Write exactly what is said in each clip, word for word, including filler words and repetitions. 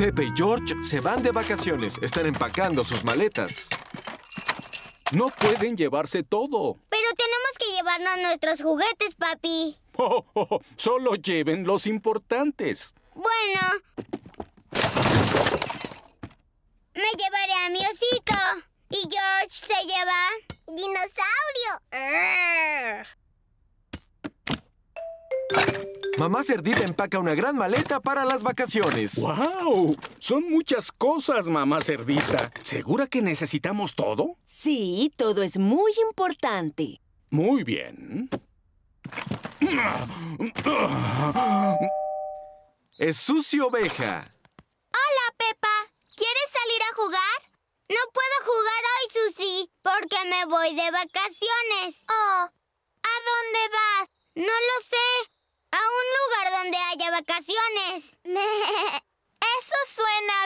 Pepe y George se van de vacaciones. Están empacando sus maletas. No pueden llevarse todo. Pero tenemos que llevarnos nuestros juguetes, papi. Oh, oh, oh, solo lleven los importantes. Bueno. Me llevaré a mi osito. Y George se lleva... ¡dinosaurio! Mamá Cerdita empaca una gran maleta para las vacaciones. ¡Wow! Son muchas cosas, mamá Cerdita. ¿Segura que necesitamos todo? Sí, todo es muy importante. Muy bien. Es Susi Oveja. Hola, Pepa. ¿Quieres salir a jugar? No puedo jugar hoy, Susi, porque me voy de vacaciones. Oh, ¿a dónde vas? No lo sé. A un lugar donde haya vacaciones. Eso suena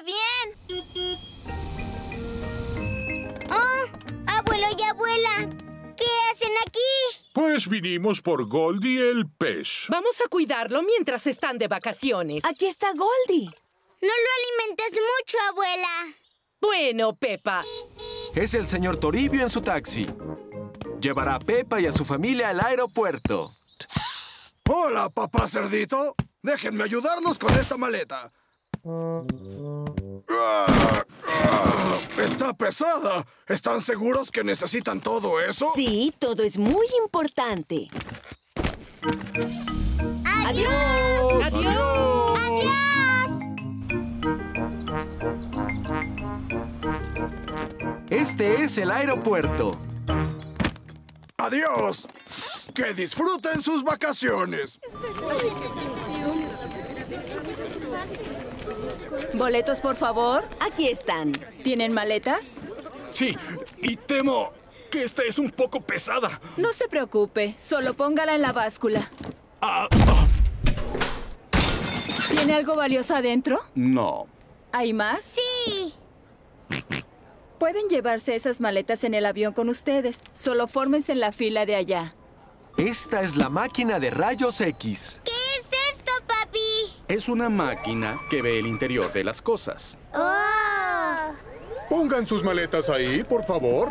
bien. Oh, abuelo y abuela, ¿qué hacen aquí? Pues vinimos por Goldie el pez. Vamos a cuidarlo mientras están de vacaciones. Aquí está Goldie. No lo alimentes mucho, abuela. Bueno, Pepa. Es el señor Toribio en su taxi. Llevará a Pepa y a su familia al aeropuerto. Hola, papá cerdito. Déjenme ayudarlos con esta maleta. Está pesada. ¿Están seguros que necesitan todo eso? Sí, todo es muy importante. ¡Adiós! ¡Adiós! ¡Adiós! Este es el aeropuerto. ¡Adiós! ¡Que disfruten sus vacaciones! ¿Boletos, por favor? Aquí están. ¿Tienen maletas? Sí, y temo que esta es un poco pesada. No se preocupe, solo póngala en la báscula. Ah, ah. ¿Tiene algo valioso adentro? No. ¿Hay más? Sí. Pueden llevarse esas maletas en el avión con ustedes. Solo fórmense en la fila de allá. Esta es la máquina de rayos X. ¿Qué es esto, papi? Es una máquina que ve el interior de las cosas. ¡Oh! Pongan sus maletas ahí, por favor.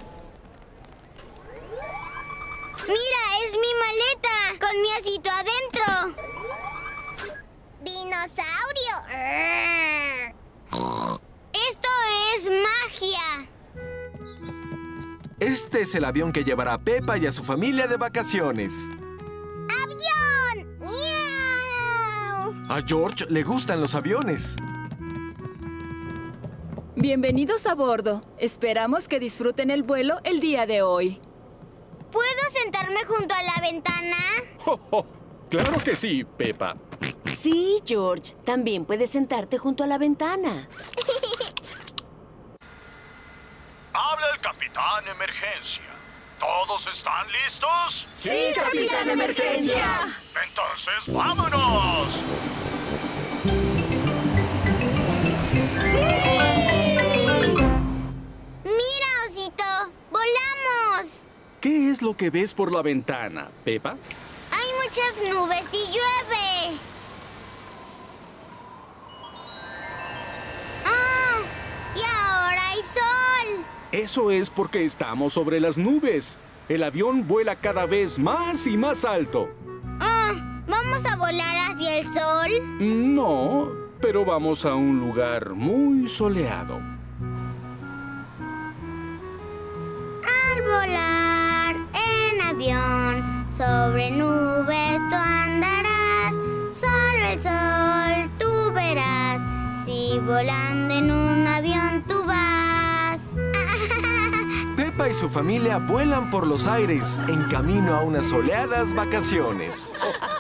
¡Mira, es mi maleta! ¡Con mi osito adentro! ¡Dinosaurio! ¡Esto es magia! Este es el avión que llevará a Pepa y a su familia de vacaciones. ¡Avión! ¡Miau! A George le gustan los aviones. Bienvenidos a bordo. Esperamos que disfruten el vuelo el día de hoy. ¿Puedo sentarme junto a la ventana? Oh, oh. Claro que sí, Pepa. Sí, George. También puedes sentarte junto a la ventana. Habla el Capitán Emergencia. ¿Todos están listos? ¡Sí, Capitán Emergencia! Entonces, ¡vámonos! ¡Mira, osito! ¡Volamos! ¿Qué es lo que ves por la ventana, Pepa? Hay muchas nubes y llueve. ¡Ah! ¡Y ahora hay sol! Eso es porque estamos sobre las nubes. El avión vuela cada vez más y más alto. Ah, ¿vamos a volar hacia el sol? No, pero vamos a un lugar muy soleado. Al volar en avión sobre nubes tú andarás. Sobre el sol tú verás. Si volando en un avión tú vas. Pepa y su familia vuelan por los aires en camino a unas soleadas vacaciones.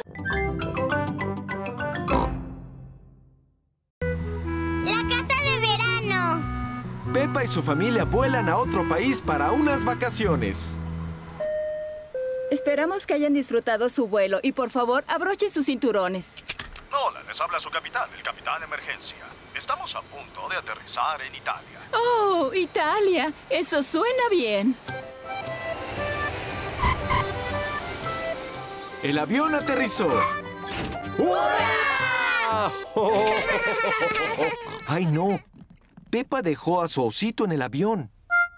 ¡La casa de verano! Pepa y su familia vuelan a otro país para unas vacaciones. Esperamos que hayan disfrutado su vuelo y por favor abrochen sus cinturones. Hola, les habla su capitán, el Capitán Emergencia. Estamos a punto de aterrizar en Italia. ¡Oh, Italia! Eso suena bien. El avión aterrizó. ¡Hurra! ¡Hola! Oh. ¡Ay, no! Peppa dejó a su osito en el avión.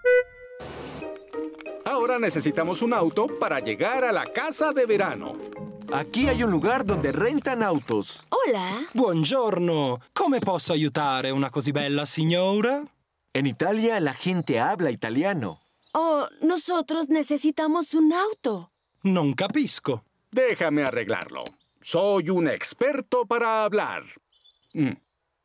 Ahora necesitamos un auto para llegar a la casa de verano. Aquí hay un lugar donde rentan autos. Hola. Buongiorno. Come posso aiutare una così bella signora? En Italia la gente habla italiano. Oh, nosotros necesitamos un auto. Non capisco. Déjame arreglarlo. Soy un experto para hablar. Mm.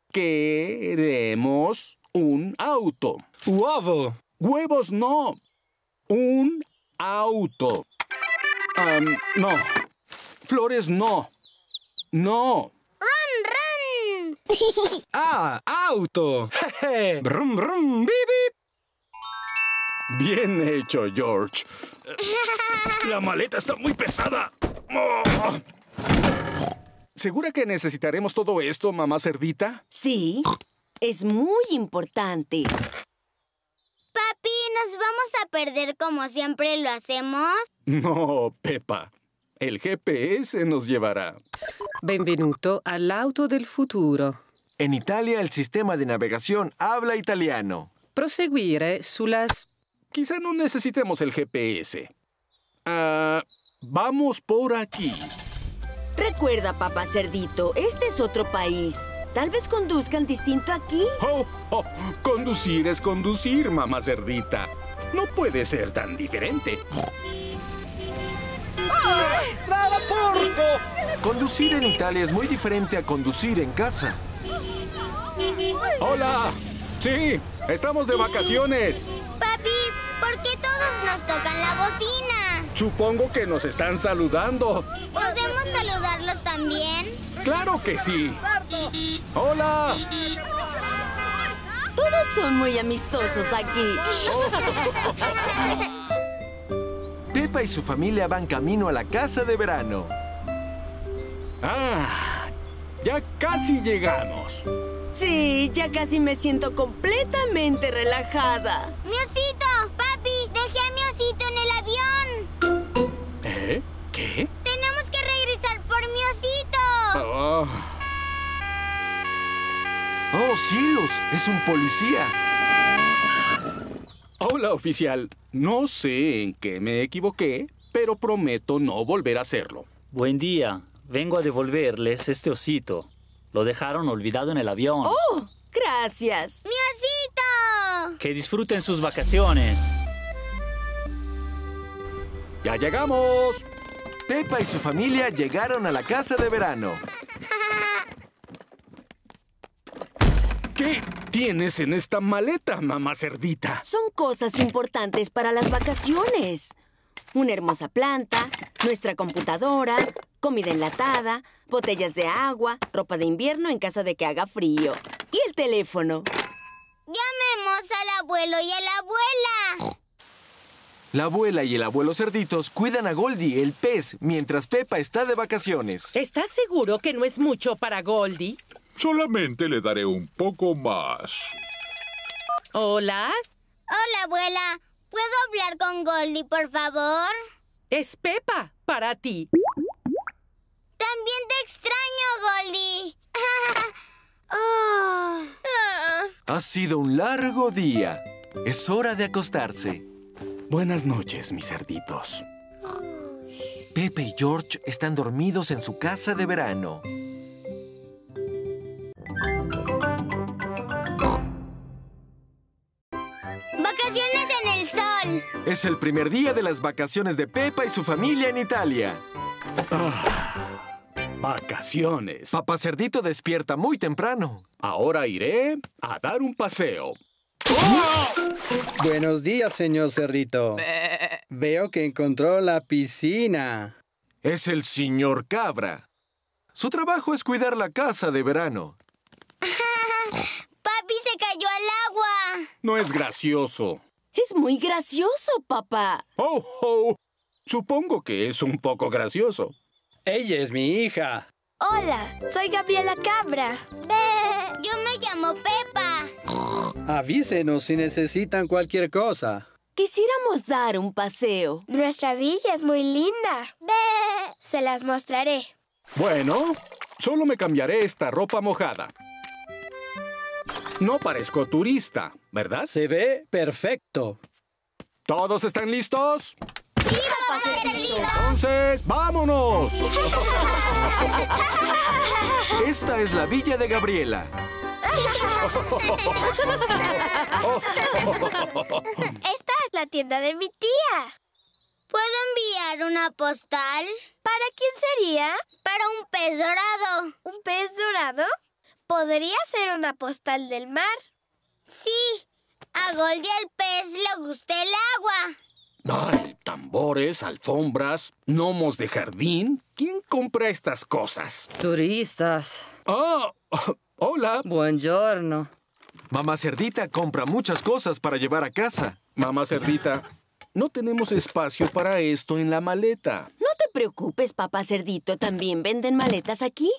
Queremos un auto. Uovo. Huevos no. Un auto. Um, no. Flores no. No. ¡Run, run! Ah, auto. Jeje. Brum, brum, bip, bip. Bien hecho, George. La maleta está muy pesada. Oh. ¿Segura que necesitaremos todo esto, mamá cerdita? Sí, es muy importante. Papi, ¿nos vamos a perder como siempre lo hacemos? No, Peppa. El G P S nos llevará. Benvenuto all'auto del futuro. En Italia el sistema de navegación habla italiano. Proseguire sulas... Quizá no necesitemos el G P S. Ah, vamos por aquí. Recuerda, papá cerdito, este es otro país. Tal vez conduzcan distinto aquí. Oh, oh, conducir es conducir, mamá cerdita. No puede ser tan diferente. ¡Strada porco! Conducir en Italia es muy diferente a conducir en casa. ¡Hola! Sí, estamos de vacaciones. Papi, ¿por qué todos nos tocan la bocina? Supongo que nos están saludando. ¿Podemos saludarlos también? ¡Claro que sí! ¡Hola! Todos son muy amistosos aquí. Peppa y su familia van camino a la casa de verano. ¡Ah! Ya casi llegamos. Sí, ya casi me siento completamente relajada. ¡Mi osito! ¡Papi! ¡Dejé a mi osito en el avión! ¿Eh? ¿Qué? ¡Tenemos que regresar por mi osito! Oh. ¡Oh, cielos! ¡Es un policía! Hola, oficial. No sé en qué me equivoqué, pero prometo no volver a hacerlo. Buen día. Vengo a devolverles este osito. Lo dejaron olvidado en el avión. ¡Oh! ¡Gracias! ¡Mi osito! Que disfruten sus vacaciones. ¡Ya llegamos! Peppa y su familia llegaron a la casa de verano. ¿Qué tienes en esta maleta, mamá cerdita? Son cosas importantes para las vacaciones. Una hermosa planta, nuestra computadora, comida enlatada, botellas de agua, ropa de invierno en caso de que haga frío. Y el teléfono. Llamemos al abuelo y a la abuela. La abuela y el abuelo cerditos cuidan a Goldie, el pez, mientras Peppa está de vacaciones. ¿Estás seguro que no es mucho para Goldie? Solamente le daré un poco más. ¿Hola? Hola, abuela. ¿Puedo hablar con Goldie, por favor? Es Peppa, para ti. También te extraño, Goldie. Oh. Ha sido un largo día. Es hora de acostarse. Buenas noches, mis cerditos. Peppa y George están dormidos en su casa de verano. Vacaciones en el sol. Es el primer día de las vacaciones de Peppa y su familia en Italia. Ah, vacaciones. Papá Cerdito despierta muy temprano. Ahora iré a dar un paseo. Buenos días, señor Cerdito. Veo que encontró la piscina. Es el señor Cabra. Su trabajo es cuidar la casa de verano. Papi se cayó al agua. No es gracioso. Es muy gracioso, papá. Oh, oh. Supongo que es un poco gracioso. Ella es mi hija. Hola, soy Gabriela Cabra. Yo me llamo Peppa. Avísenos si necesitan cualquier cosa. Quisiéramos dar un paseo. Nuestra villa es muy linda. Se las mostraré. Bueno, Solo me cambiaré esta ropa mojada. No parezco turista, ¿verdad? Se ve perfecto. ¿Todos están listos? ¡Sí, papá Cerdito! Entonces, ¡vámonos! Esta es la villa de Gabriela. Esta es la tienda de mi tía. ¿Puedo enviar una postal? ¿Para quién sería? Para un pez dorado. ¿Un pez dorado? ¿Podría ser una postal del mar? Sí. A Goldie el pez le gusta el agua. Ay, tambores, alfombras, gnomos de jardín. ¿Quién compra estas cosas? Turistas. Ah, hola. Buongiorno. Mamá Cerdita compra muchas cosas para llevar a casa. Mamá Cerdita, no tenemos espacio para esto en la maleta. No te preocupes, papá Cerdito. ¿También venden maletas aquí?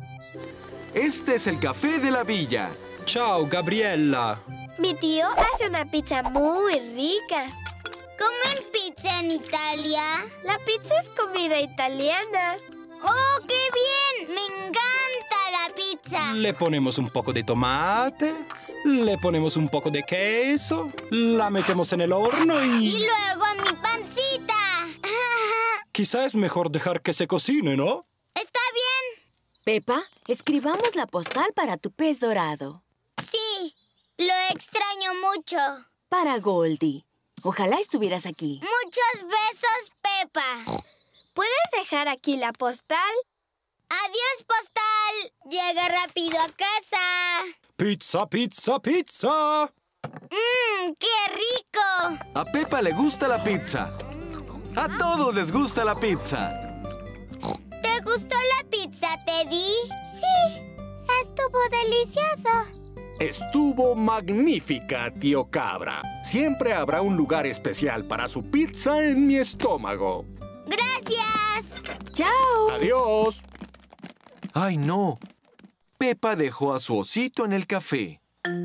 Este es el café de la villa. Ciao, Gabriella. Mi tío hace una pizza muy rica. ¿Comen pizza en Italia? La pizza es comida italiana. ¡Oh, qué bien! ¡Me encanta la pizza! Le ponemos un poco de tomate, le ponemos un poco de queso, la metemos en el horno y... Y luego a mi pancita. Quizá es mejor dejar que se cocine, ¿no? Está bien. Pepa, escribamos la postal para tu pez dorado. Sí, lo extraño mucho. Para Goldie. Ojalá estuvieras aquí. Muchos besos, Pepa. ¿Puedes dejar aquí la postal? Adiós, postal. Llega rápido a casa. Pizza, pizza, pizza. ¡Mmm, qué rico! A Pepa le gusta la pizza. A todos les gusta la pizza. ¿Te gustó la pizza, Teddy? Sí, estuvo delicioso. Estuvo magnífica, tío Cabra. Siempre habrá un lugar especial para su pizza en mi estómago. ¡Gracias! ¡Chao! ¡Adiós! ¡Ay, no! Pepa dejó a su osito en el café.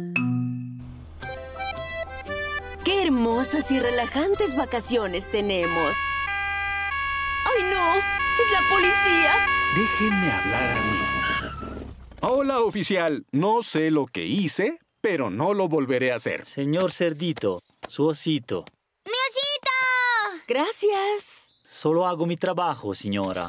¡Qué hermosas y relajantes vacaciones tenemos! ¡Ay, no! ¡Es la policía! Déjenme hablar a mí. Hola, oficial. No sé lo que hice, pero no lo volveré a hacer. Señor Cerdito, su osito. ¡Mi osito! Gracias. Solo hago mi trabajo, señora.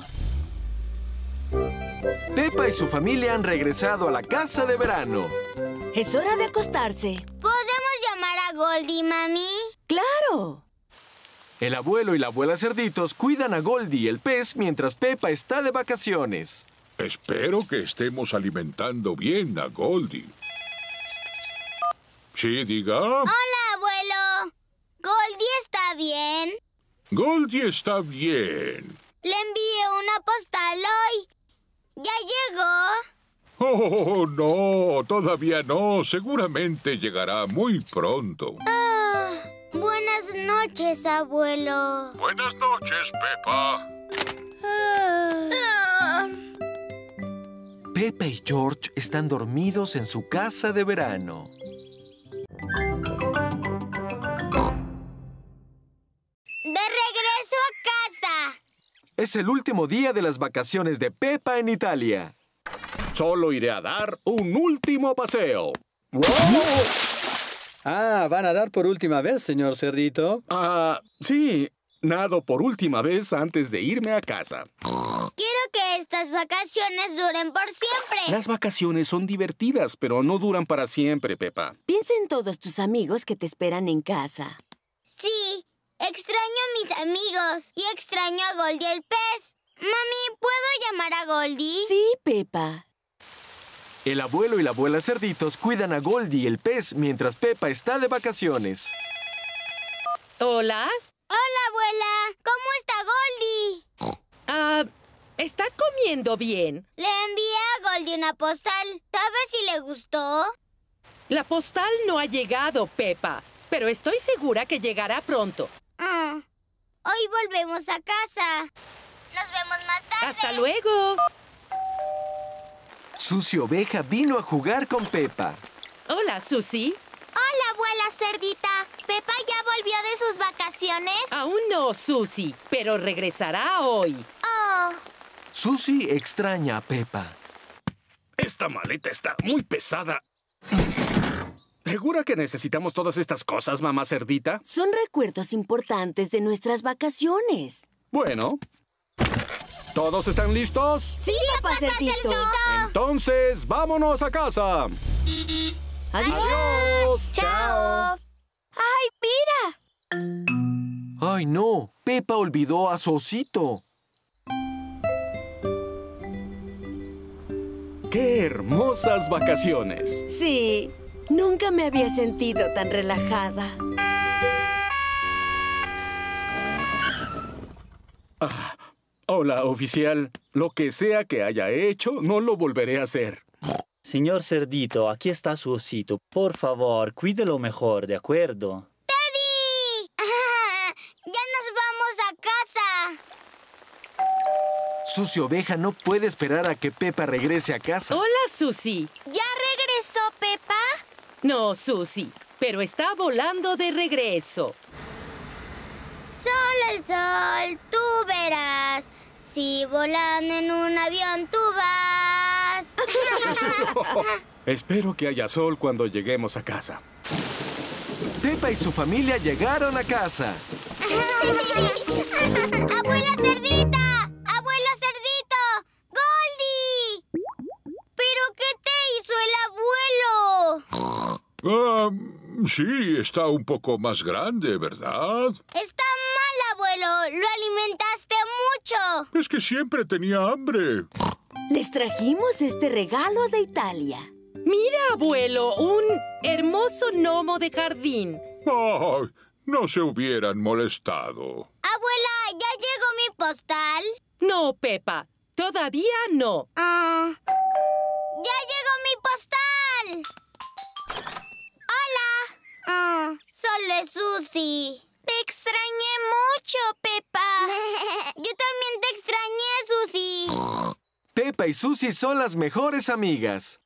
Pepa y su familia han regresado a la casa de verano. Es hora de acostarse. ¿Podemos llamar a Goldie, mami? ¡Claro! El abuelo y la abuela Cerditos cuidan a Goldie, el pez, mientras Pepa está de vacaciones. Espero que estemos alimentando bien a Goldie. Sí, diga. Hola, abuelo. ¿Goldie está bien? Goldie está bien. Le envié una postal hoy. ¿Ya llegó? Oh, no, todavía no. Seguramente llegará muy pronto. Ah, buenas noches, abuelo. Buenas noches, Pepa. Ah. Pepa y George están dormidos en su casa de verano. ¡De regreso a casa! Es el último día de las vacaciones de Pepa en Italia. Solo iré a dar un último paseo. ¡Wow! Ah, ¿van a dar por última vez, señor Cerdito? Ah, sí. Nado por última vez antes de irme a casa. Quiero que estas vacaciones duren por siempre. Las vacaciones son divertidas, pero no duran para siempre, Pepa. Piensa en todos tus amigos que te esperan en casa. Sí, extraño a mis amigos y extraño a Goldie el pez. Mami, ¿puedo llamar a Goldie? Sí, Pepa. El abuelo y la abuela Cerditos cuidan a Goldie, el pez, mientras Pepa está de vacaciones. ¿Hola? Hola, abuela. ¿Cómo está Goldie? Ah, ¿está comiendo bien? Le envié a Goldie una postal. ¿Sabes si le gustó? La postal no ha llegado, Pepa, pero estoy segura que llegará pronto. Mm. Hoy volvemos a casa. Nos vemos más tarde. ¡Hasta luego! Susi Oveja vino a jugar con Pepa. Hola, Susi. Hola, abuela Cerdita. ¿Pepa ya volvió de sus vacaciones? Aún no, Susi, pero regresará hoy. Oh. Susi extraña a Pepa. Esta maleta está muy pesada. ¿Segura que necesitamos todas estas cosas, mamá cerdita? Son recuerdos importantes de nuestras vacaciones. Bueno. ¿Todos están listos? Sí, papá cerdito. Entonces, vámonos a casa. Adiós. Adiós. Chao. ¡Ay, mira! ¡Ay, no! Peppa olvidó a su osito. ¡Qué hermosas vacaciones! Sí, nunca me había sentido tan relajada. Ah, hola, oficial. Lo que sea que haya hecho, no lo volveré a hacer. Señor Cerdito, aquí está su osito. Por favor, cuídelo mejor, ¿de acuerdo? ¡Teddy! ¡Ya nos vamos a casa! Susi Oveja no puede esperar a que Peppa regrese a casa. Hola, Susi. ¿Ya regresó Peppa? No, Susi, pero está volando de regreso. Sol al sol, tú verás. Si volando en un avión tú vas. Espero que haya sol cuando lleguemos a casa. Peppa y su familia llegaron a casa. ¡Abuela Cerdita! ¡Abuelo Cerdito! ¡Goldie! ¿Pero qué te hizo el abuelo? Ah, sí, está un poco más grande, ¿verdad? Está mal, abuelo. Lo alimentaste mucho. Es que siempre tenía hambre. Les trajimos este regalo de Italia. Mira, abuelo, un hermoso gnomo de jardín. Oh, no se hubieran molestado. Abuela, ¿ya llegó mi postal? No, Peppa, todavía no. Ah, ¡ya llegó mi postal! ¡Hola! Ah, solo es Susi. Te extrañé mucho, Peppa. Yo también te extrañé, Susi. Peppa y Susi son las mejores amigas.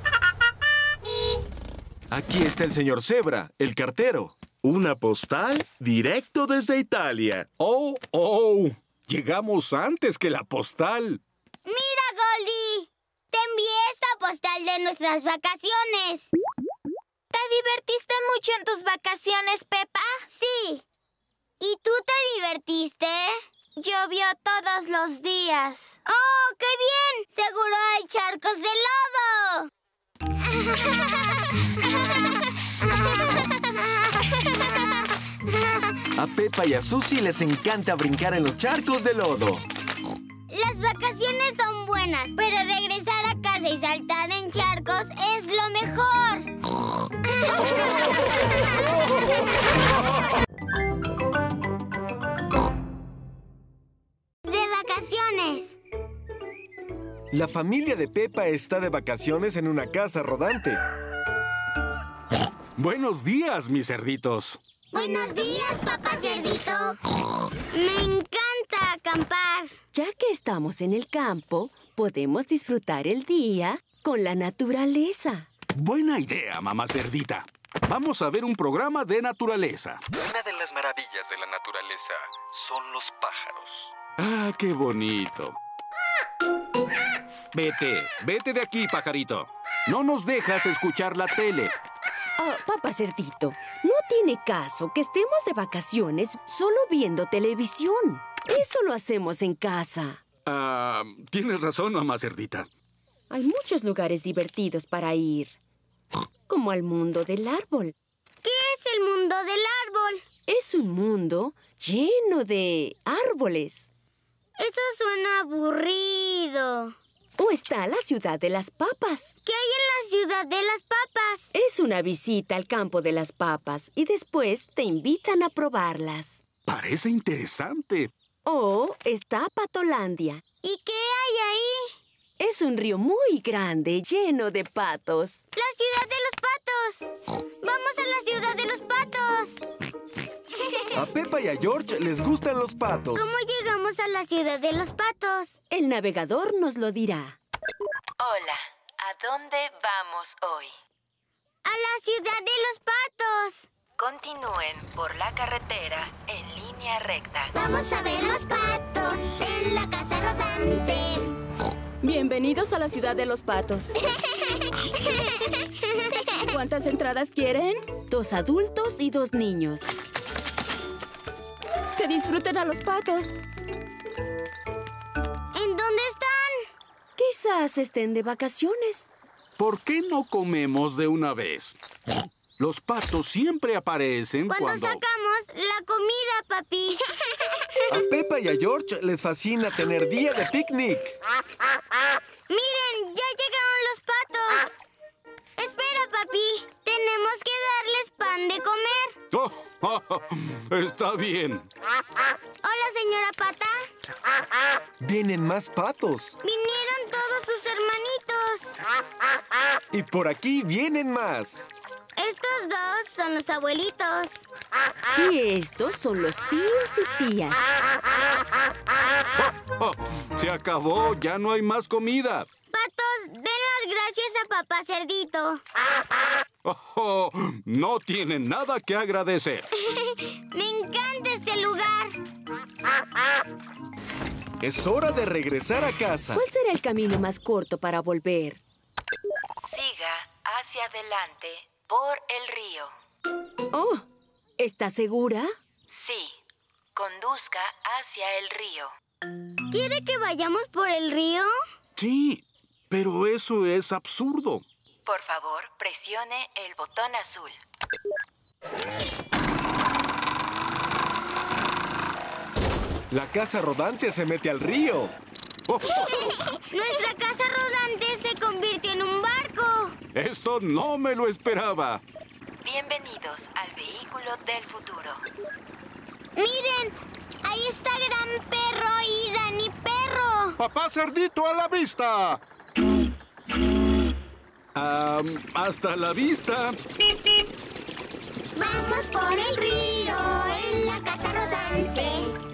Aquí está el señor Zebra, el cartero. Una postal directo desde Italia. ¡Oh, oh! Llegamos antes que la postal. ¡Mira, Goldie! Te envié esta postal de nuestras vacaciones. ¿Te divertiste mucho en tus vacaciones, Peppa? Sí. ¿Y tú te divertiste? Llovió todos los días. ¡Oh, qué bien! Seguro hay charcos de lodo. A Peppa y a Susi les encanta brincar en los charcos de lodo. Las vacaciones son buenas, pero regresar a casa y saltar en charcos es lo mejor. De vacaciones. La familia de Peppa está de vacaciones en una casa rodante. Buenos días, mis cerditos. Buenos días, papá cerdito. Me encanta acampar. Ya que estamos en el campo, podemos disfrutar el día con la naturaleza. Buena idea, mamá cerdita. Vamos a ver un programa de naturaleza. Una de las maravillas de la naturaleza son los pájaros. Ah, qué bonito. Vete, vete de aquí, pajarito. No nos dejas escuchar la tele. Oh, papá cerdito, no tiene caso que estemos de vacaciones solo viendo televisión. Eso lo hacemos en casa. Ah, tienes razón, mamá cerdita. Hay muchos lugares divertidos para ir. Como al mundo del árbol. ¿Qué es el mundo del árbol? Es un mundo lleno de árboles. Eso suena aburrido. O está la ciudad de las papas. ¿Qué hay en la ciudad de las papas? Es una visita al campo de las papas y después te invitan a probarlas. Parece interesante. O está Patolandia. ¿Y qué hay ahí? Es un río muy grande, lleno de patos. ¡La ciudad de los patos! ¡Vamos a la ciudad de los patos! A Peppa y a George les gustan los patos. ¿Cómo llegamos a la ciudad de los patos? El navegador nos lo dirá. Hola, ¿a dónde vamos hoy? ¡A la ciudad de los patos! Continúen por la carretera en línea recta. Vamos a ver los patos en la casa rodante. Bien. Bienvenidos a la ciudad de los patos. ¿Cuántas entradas quieren? Dos adultos y dos niños. Que disfruten a los patos. ¿En dónde están? Quizás estén de vacaciones. ¿Por qué no comemos de una vez? Los patos siempre aparecen Cuando cuando... sacamos la comida, papi. A Peppa y a George les fascina tener día de picnic. ¡Miren! ¡Ya llegaron los patos! Espera, papi. Tenemos que darles pan de comer. Oh, oh, oh, está bien. Hola, señora Pata. Vienen más patos. Vinieron todos sus hermanitos. Y por aquí vienen más. Estos dos son los abuelitos. Y estos son los tíos y tías. Oh, oh, se acabó, ya no hay más comida. Patos, den las gracias a papá Cerdito. Oh, oh, no tienen nada que agradecer. Me encanta este lugar. Es hora de regresar a casa. ¿Cuál será el camino más corto para volver? Siga hacia adelante por el río. Oh, ¿estás segura? Sí, conduzca hacia el río. ¿Quiere que vayamos por el río? Sí, pero eso es absurdo. Por favor, presione el botón azul. La casa rodante se mete al río. Oh, Nuestra casa rodante se convirtió en un barco. esto no me lo esperaba. Bienvenidos al vehículo del futuro. Miren, ahí está Gran Perro y Dani Perro. ¡Papá Cerdito a la vista! Ah, hasta la vista. Vamos por el río en la casa rodante.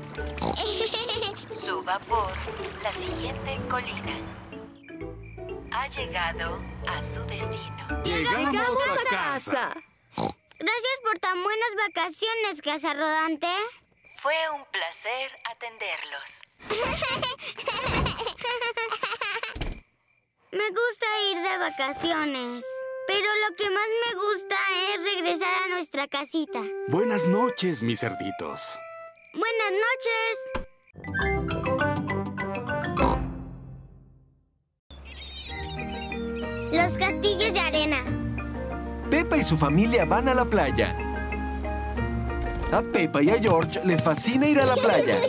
Suba por la siguiente colina. Ha llegado a su destino. Llegamos, Llegamos a, a casa. casa. Gracias por tan buenas vacaciones, casa rodante. Fue un placer atenderlos. Me gusta ir de vacaciones, pero lo que más me gusta es regresar a nuestra casita. Buenas noches, mis cerditos. Buenas noches. Los castillos de arena. Peppa y su familia van a la playa. A Peppa y a George les fascina ir a la playa.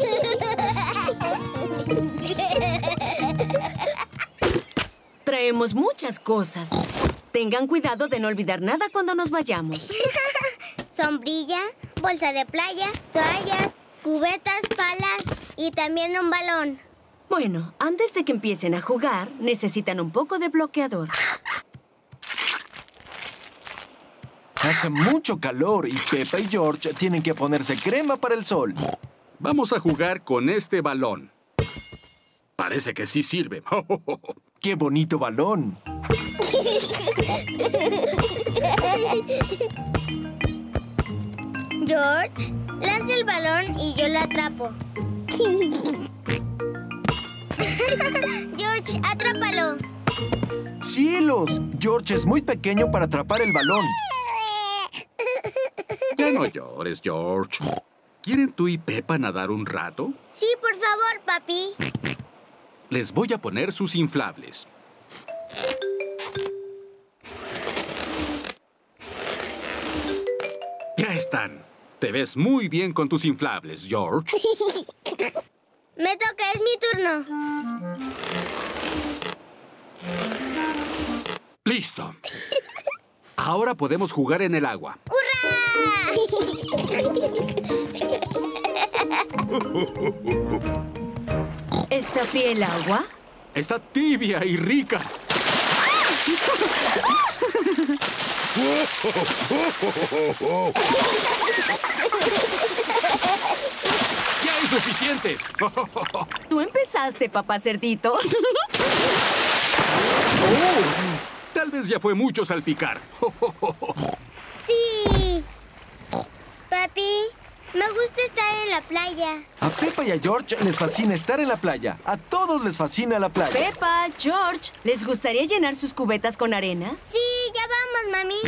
Traemos muchas cosas. Tengan cuidado de no olvidar nada cuando nos vayamos. Sombrilla, bolsa de playa, toallas, cubetas, palas y también un balón. Bueno, antes de que empiecen a jugar, necesitan un poco de bloqueador. Hace mucho calor y Peppa y George tienen que ponerse crema para el sol. Vamos a jugar con este balón. Parece que sí sirve. ¡Qué bonito balón! George, lanza el balón y yo lo atrapo. George, atrápalo. ¡Cielos! George es muy pequeño para atrapar el balón. Ya no llores, George. ¿Quieren tú y Peppa nadar un rato? Sí, por favor, papi. Les voy a poner sus inflables. Ya están. Te ves muy bien con tus inflables, George. Me toca, es mi turno. ¡Listo! Ahora podemos jugar en el agua. ¿Está fría el agua? Está tibia y rica. ¡Ya es suficiente! Tú empezaste, papá Cerdito. Oh, tal vez ya fue mucho salpicar. Sí. Papi, Me gusta estar en la playa. A Peppa y a George les fascina estar en la playa. A todos les fascina la playa. Peppa, George, ¿les gustaría llenar sus cubetas con arena? Sí, ya vamos, mami.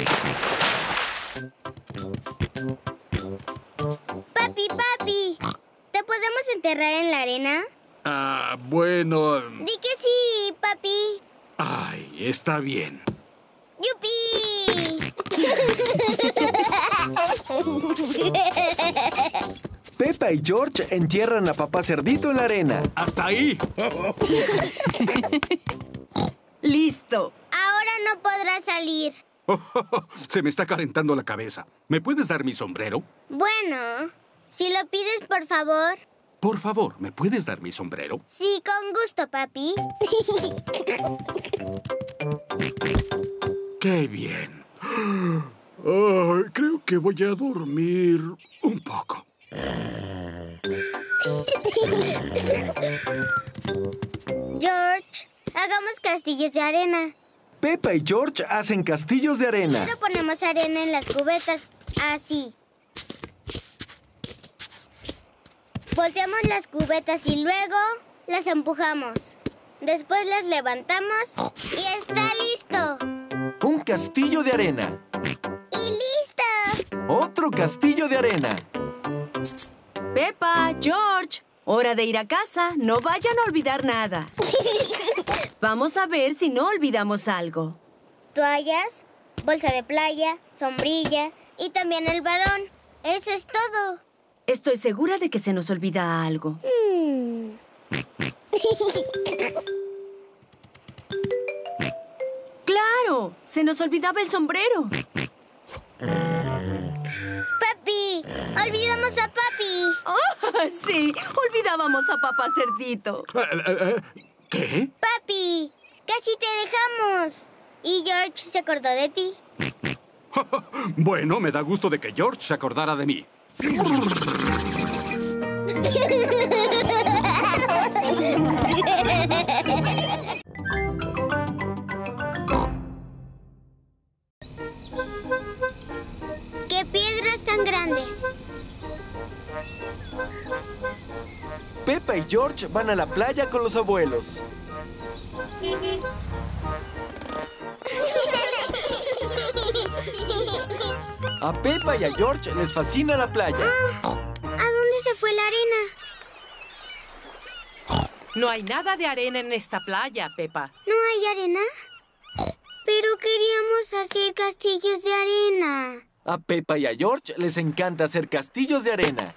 Papi, papi, ¿te podemos enterrar en la arena? Ah, bueno... Di que sí, papi. Ay, está bien. ¡Yupi! Peppa y George entierran a Papá Cerdito en la arena. ¡Hasta ahí! ¡Listo! Ahora no podrá salir. Se me está calentando la cabeza. ¿Me puedes dar mi sombrero? Bueno, si lo pides, por favor. Por favor, ¿me puedes dar mi sombrero? Sí, con gusto, papi. ¡Qué bien! Ay, creo que voy a dormir un poco. George, hagamos castillos de arena. Peppa y George hacen castillos de arena. Solo ponemos arena en las cubetas, así. Volteamos las cubetas y luego las empujamos. Después las levantamos y está listo. Un castillo de arena. ¡Y listo! Otro castillo de arena. Peppa, George, hora de ir a casa. No vayan a olvidar nada. Vamos a ver si no olvidamos algo. Toallas, bolsa de playa, sombrilla y también el balón. Eso es todo. Estoy segura de que se nos olvida algo. Mm. ¡Claro! Se nos olvidaba el sombrero. ¡Papi! ¡Olvidamos a papi! ¡Oh, sí! Olvidábamos a Papá Cerdito. ¿Qué? ¡Papi! ¡Casi te dejamos! Y George se acordó de ti. Bueno, me da gusto de que George se acordara de mí. ¡Qué piedras tan grandes! Peppa y George van a la playa con los abuelos. A Peppa y a George les fascina la playa. Ah, ¿a dónde se fue la arena? No hay nada de arena en esta playa, Peppa. ¿No hay arena? Pero queríamos hacer castillos de arena. A Peppa y a George les encanta hacer castillos de arena.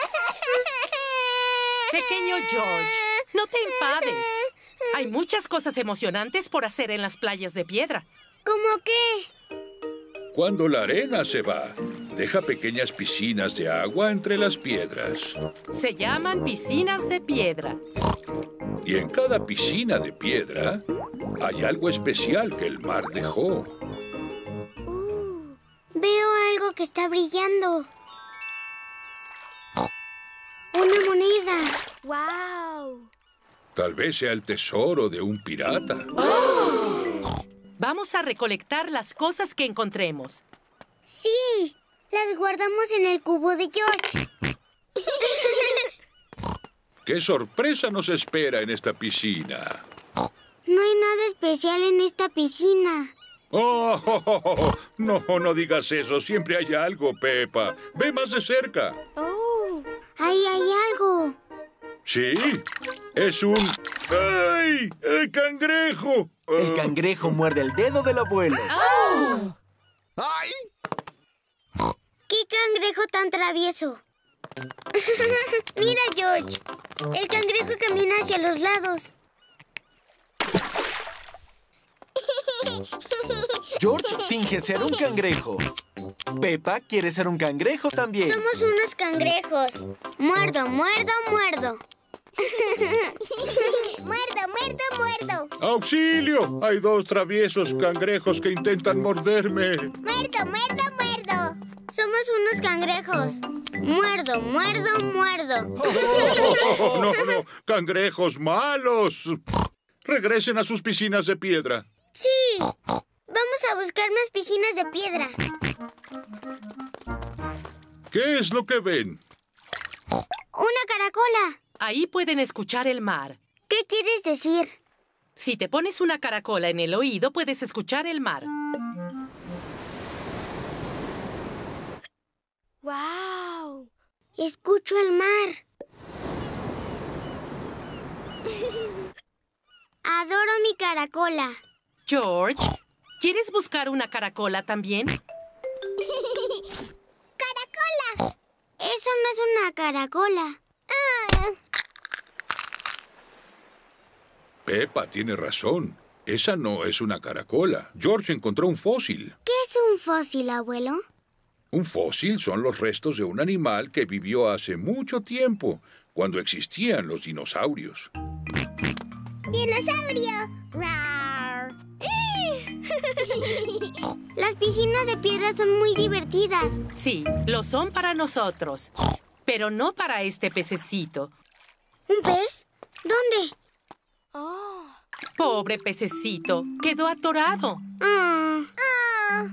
Pequeño George, no te enfades. Hay muchas cosas emocionantes por hacer en las playas de piedra. ¿Cómo qué? Cuando la arena se va, deja pequeñas piscinas de agua entre las piedras. Se llaman piscinas de piedra. Y en cada piscina de piedra hay algo especial que el mar dejó. Uh, veo algo que está brillando. ¡Una moneda! ¡Wow! Tal vez sea el tesoro de un pirata. ¡Oh! Vamos a recolectar las cosas que encontremos. ¡Sí! Las guardamos en el cubo de George. ¿Qué sorpresa nos espera en esta piscina? No hay nada especial en esta piscina. Oh, oh, oh, oh. No, no digas eso. Siempre hay algo, Peppa. Ve más de cerca. Oh, ahí hay algo. Sí, es un... ¡Ay! ¡El cangrejo! El cangrejo muerde el dedo del abuelo. ¡Oh! ¡Ay! ¡Qué cangrejo tan travieso! Mira, George. El cangrejo camina hacia los lados. George finge ser un cangrejo. Peppa quiere ser un cangrejo también. Somos unos cangrejos. Muerdo, muerdo, muerdo. Muerdo, muerdo, muerdo. ¡Auxilio! Hay dos traviesos cangrejos que intentan morderme. Muerdo, muerdo, muerdo. Somos unos cangrejos. Muerdo, muerdo, muerdo. Oh, no, no, cangrejos malos. Regresen a sus piscinas de piedra. Sí. Vamos a buscar más piscinas de piedra. ¿Qué es lo que ven? ¡Una caracola! Ahí pueden escuchar el mar. ¿Qué quieres decir? Si te pones una caracola en el oído, puedes escuchar el mar. ¡Wow! Escucho el mar. Adoro mi caracola. George, ¿quieres buscar una caracola también? ¡Caracola! Eso no es una caracola. Ah. Peppa tiene razón. Esa no es una caracola. George encontró un fósil. ¿Qué es un fósil, abuelo? Un fósil son los restos de un animal que vivió hace mucho tiempo, cuando existían los dinosaurios. ¡Dinosaurio! Las piscinas de piedra son muy divertidas. Sí, lo son para nosotros, pero no para este pececito. ¿Un pez? ¿Dónde? Oh. Pobre pececito, quedó atorado. Oh. Oh.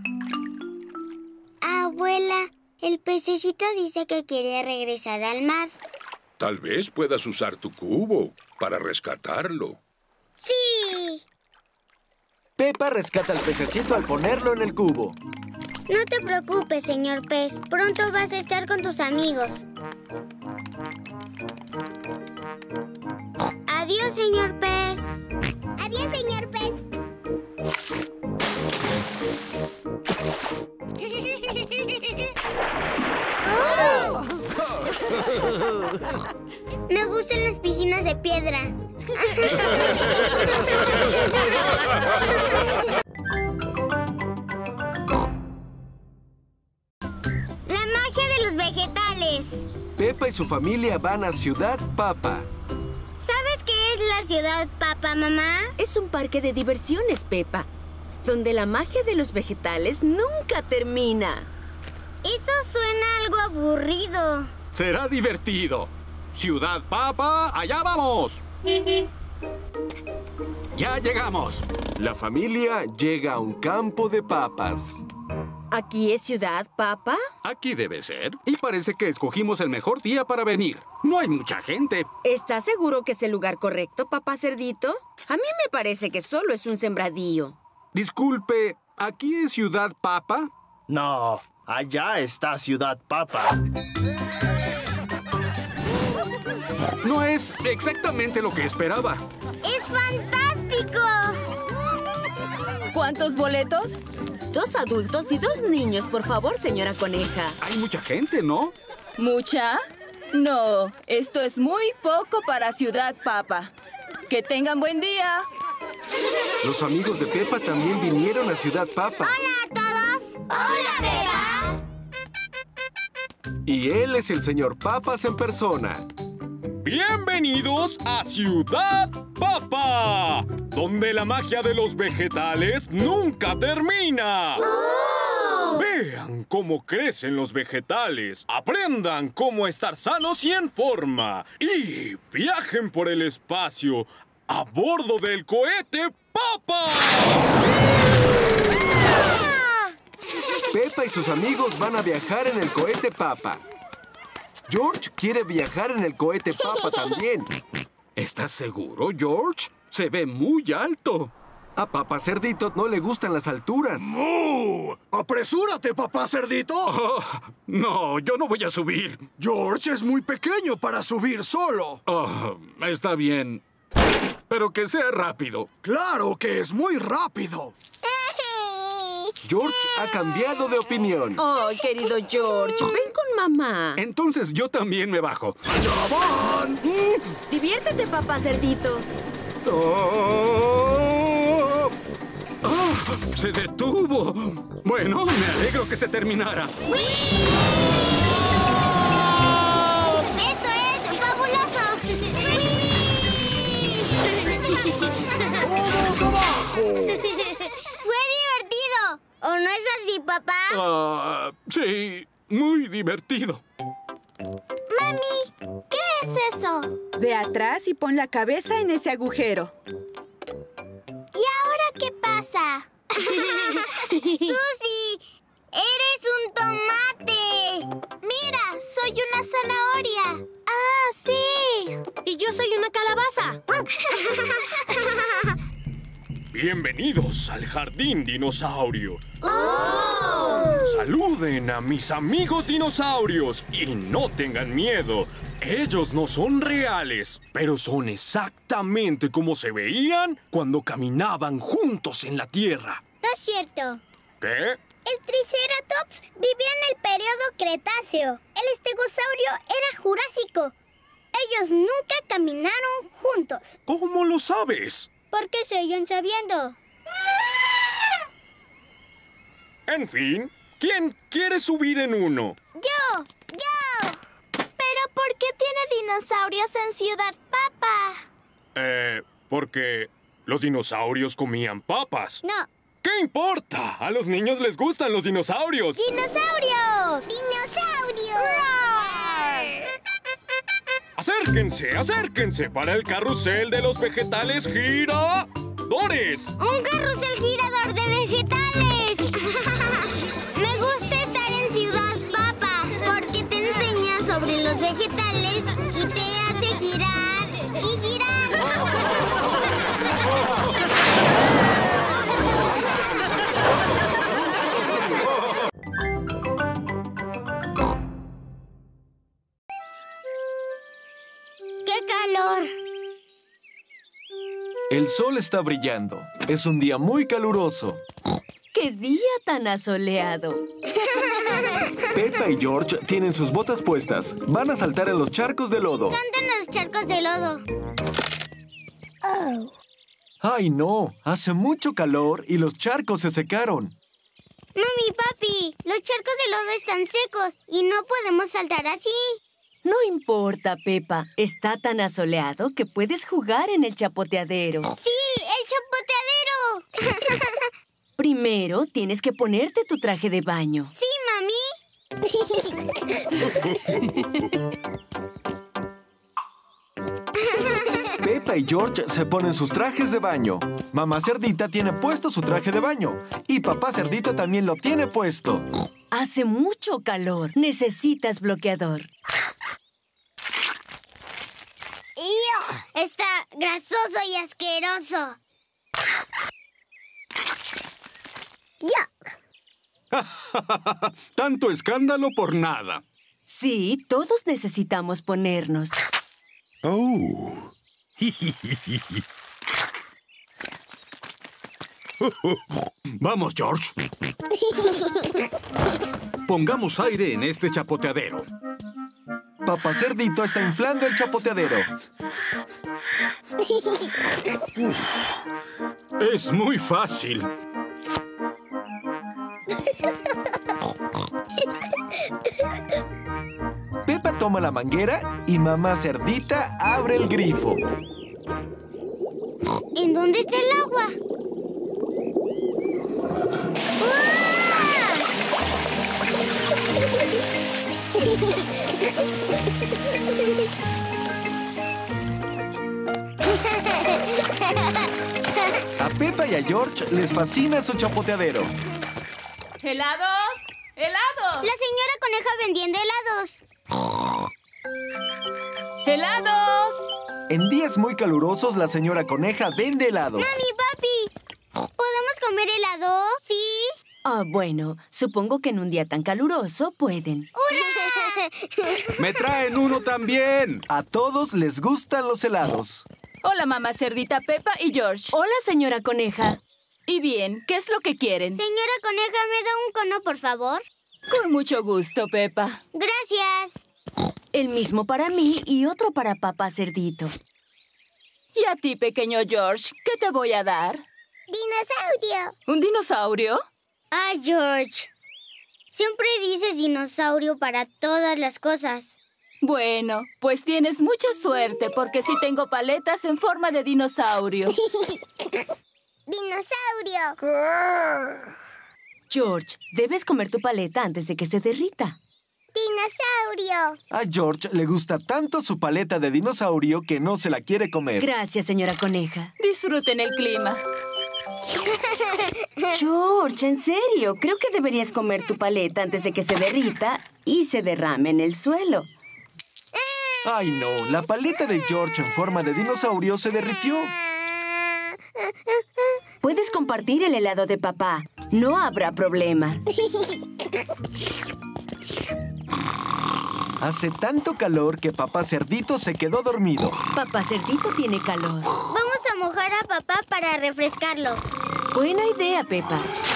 Abuela, el pececito dice que quiere regresar al mar. Tal vez puedas usar tu cubo para rescatarlo. ¡Sí! Peppa rescata al pececito al ponerlo en el cubo. No te preocupes, señor pez. Pronto vas a estar con tus amigos. Adiós, señor pez. Adiós, señor pez. ¡Oh! Me gustan las piscinas de piedra. La magia de los vegetales. Peppa y su familia van a Ciudad Papa. ¿Sabes qué es la Ciudad Papa, mamá? Es un parque de diversiones, Peppa, donde la magia de los vegetales nunca termina. Eso suena algo aburrido. Será divertido. Ciudad Papa, allá vamos. Ya llegamos. La familia llega a un campo de papas. ¿Aquí es Ciudad Papa? Aquí debe ser. Y parece que escogimos el mejor día para venir. No hay mucha gente. ¿Estás seguro que es el lugar correcto, papá cerdito? A mí me parece que solo es un sembradío. Disculpe, ¿aquí es Ciudad Papa? No, allá está Ciudad Papa. No es exactamente lo que esperaba. ¡Es fantástico! ¿Cuántos boletos? Dos adultos y dos niños, por favor, señora Coneja. Hay mucha gente, ¿no? ¿Mucha? No, esto es muy poco para Ciudad Papa. ¡Que tengan buen día! Los amigos de Peppa también vinieron a Ciudad Papa. ¡Hola a todos! ¡Hola, Peppa! Y él es el señor Papas en persona. ¡Bienvenidos a Ciudad Papa! Donde la magia de los vegetales nunca termina. ¡Oh! Vean cómo crecen los vegetales, aprendan cómo estar sanos y en forma, y viajen por el espacio a bordo del cohete Papa. Peppa y sus amigos van a viajar en el cohete Papa. George quiere viajar en el cohete Papa también. ¿Estás seguro, George? Se ve muy alto. A Papá Cerdito no le gustan las alturas. ¡Oh! ¡Apresúrate, Papá Cerdito! Oh, no, yo no voy a subir. George es muy pequeño para subir solo. Oh, está bien. Pero que sea rápido. ¡Claro que es muy rápido! George ha cambiado de opinión. Oh, querido George, ven con mamá. Entonces yo también me bajo. ¡Ya van! Diviértete, Papá Cerdito. Oh, oh, ¡se detuvo! Bueno, me alegro que se terminara. ¡Esto es fabuloso! ¡Todos abajo! ¡Fue divertido! ¿O no es así, papá? Uh, sí, muy divertido. Mami, ¿qué es eso? Ve atrás y pon la cabeza en ese agujero. ¿Y ahora qué pasa? ¡Susie! ¡Eres un tomate! ¡Mira! ¡Soy una zanahoria! ¡Ah, sí! Y yo soy una calabaza. Bienvenidos al Jardín Dinosaurio. ¡Oh! Saluden a mis amigos dinosaurios y no tengan miedo. Ellos no son reales, pero son exactamente como se veían cuando caminaban juntos en la Tierra. No es cierto. ¿Qué? El Triceratops vivía en el periodo Cretáceo. El Estegosaurio era Jurásico. Ellos nunca caminaron juntos. ¿Cómo lo sabes? Porque se oyen sabiendo. En fin, ¿quién quiere subir en uno? ¡Yo! ¡Yo! ¿Pero por qué tiene dinosaurios en Ciudad Papa? Eh, porque los dinosaurios comían papas. No. ¿Qué importa? A los niños les gustan los dinosaurios. ¡Dinosaurios! ¡Dinosaurios! Acérquense, acérquense para el carrusel de los vegetales giradores. ¡Un carrusel girador de vegetales! Me gusta estar en Ciudad Papa porque te enseña sobre los vegetales y te hace girar y girar. ¡Qué calor! El sol está brillando. Es un día muy caluroso. ¡Qué día tan asoleado! Peppa y George tienen sus botas puestas. Van a saltar en los charcos de lodo. Me encantan los charcos de lodo. Oh. ¡Ay, no! Hace mucho calor y los charcos se secaron. Mami, papi, los charcos de lodo están secos y no podemos saltar así. No importa, Peppa. Está tan asoleado que puedes jugar en el chapoteadero. ¡Sí, el chapoteadero! Primero, tienes que ponerte tu traje de baño. ¡Sí, mami! Peppa y George se ponen sus trajes de baño. Mamá Cerdita tiene puesto su traje de baño. Y papá Cerdito también lo tiene puesto. Hace mucho calor. Necesitas bloqueador. Está grasoso y asqueroso. ¡Ya! Tanto escándalo por nada. Sí, todos necesitamos ponernos. Oh. Vamos, George. Pongamos aire en este chapoteadero. Papá Cerdito está inflando el chapoteadero. Es muy fácil. Peppa toma la manguera y mamá Cerdita abre el grifo. ¿En dónde está el agua? A Peppa y a George les fascina su chapoteadero. ¡Helados! ¡Helados! La señora coneja vendiendo helados. ¡Helados! En días muy calurosos, la señora coneja vende helados. ¡Mami, papi! ¿Podemos comer helado? ¿Sí? Ah, bueno, supongo que en un día tan caluroso pueden. ¡Hurra! ¡Me traen uno también! A todos les gustan los helados. Hola, mamá Cerdita, Peppa y George. Hola, señora coneja. Y bien, ¿qué es lo que quieren? Señora coneja, ¿me da un cono, por favor? Con mucho gusto, Peppa. Gracias. El mismo para mí y otro para papá Cerdito. ¿Y a ti, pequeño George, qué te voy a dar? ¡Dinosaurio! ¿Un dinosaurio? Ay, George. Siempre dices dinosaurio para todas las cosas. Bueno, pues tienes mucha suerte porque sí tengo paletas en forma de dinosaurio. ¡Dinosaurio! George, debes comer tu paleta antes de que se derrita. ¡Dinosaurio! A George le gusta tanto su paleta de dinosaurio que no se la quiere comer. Gracias, señora coneja. Disfruten el clima. George, en serio, creo que deberías comer tu paleta antes de que se derrita y se derrame en el suelo. Ay, no. La paleta de George en forma de dinosaurio se derritió. Puedes compartir el helado de papá. No habrá problema. Hace tanto calor que papá Cerdito se quedó dormido. Papá Cerdito tiene calor. Vamos a mojar a papá para refrescarlo. Buena idea, Pepa.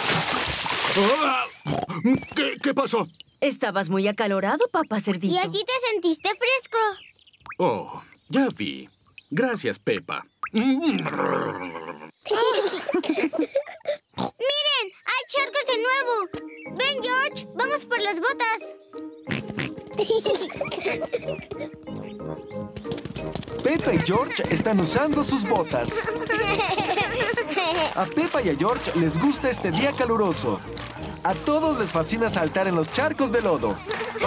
¿Qué, qué pasó? Estabas muy acalorado, papá Cerdito. Y así te sentiste fresco. Oh, ya vi. Gracias, Pepa. ¡Miren! ¡Hay charcos de nuevo! ¡Ven, George! ¡Vamos por las botas! Pepa y George están usando sus botas. A Pepa y a George les gusta este día caluroso. A todos les fascina saltar en los charcos de lodo.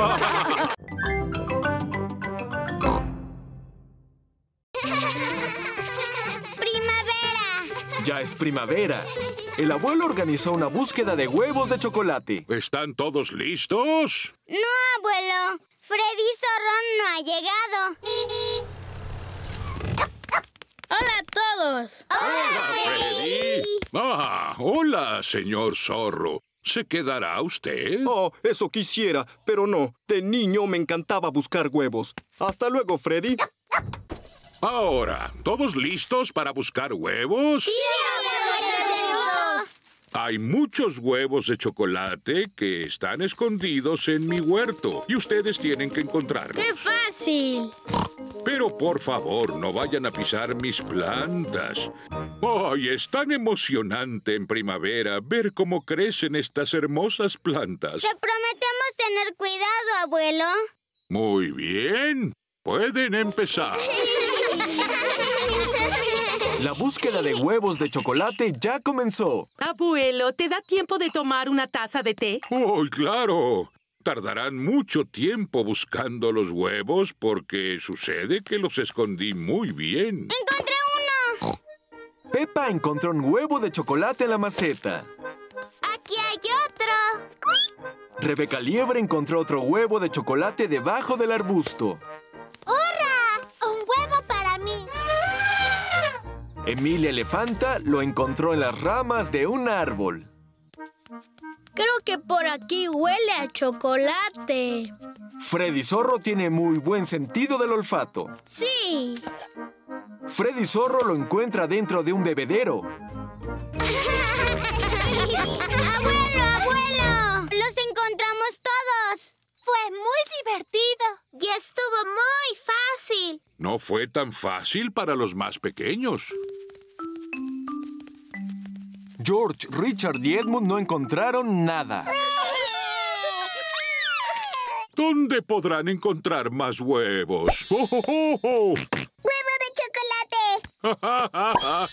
Ya es primavera. El abuelo organizó una búsqueda de huevos de chocolate. ¿Están todos listos? No, abuelo. Freddy Zorro no ha llegado. ¡Hola a todos! ¡Hola, Freddy! Ah, hola, señor Zorro. ¿Se quedará usted? Oh, eso quisiera, pero no. De niño me encantaba buscar huevos. Hasta luego, Freddy. Ahora, ¿todos listos para buscar huevos? ¡Sí, abuelo! Hay muchos huevos de chocolate que están escondidos en mi huerto y ustedes tienen que encontrarlos. ¡Qué fácil! Pero por favor, no vayan a pisar mis plantas. ¡Ay, es tan emocionante en primavera ver cómo crecen estas hermosas plantas! Te prometemos tener cuidado, abuelo. Muy bien. Pueden empezar. La búsqueda de huevos de chocolate ya comenzó. Abuelo, ¿te da tiempo de tomar una taza de té? ¡Oh, claro! Tardarán mucho tiempo buscando los huevos porque sucede que los escondí muy bien. ¡Encontré uno! Pepa encontró un huevo de chocolate en la maceta. ¡Aquí hay otro! Rebeca Liebre encontró otro huevo de chocolate debajo del arbusto. ¡Hurra! ¡Un huevo para mí! Emilia Elefanta lo encontró en las ramas de un árbol. Creo que por aquí huele a chocolate. Freddy Zorro tiene muy buen sentido del olfato. ¡Sí! Freddy Zorro lo encuentra dentro de un bebedero. ¡Abuelo, abuelo! ¡Los encontramos todos! Fue muy divertido. Y estuvo muy fácil. No fue tan fácil para los más pequeños. George, Richard y Edmund no encontraron nada. ¿Dónde podrán encontrar más huevos? ¡Oh, oh, oh, oh! ¡Huevo de chocolate!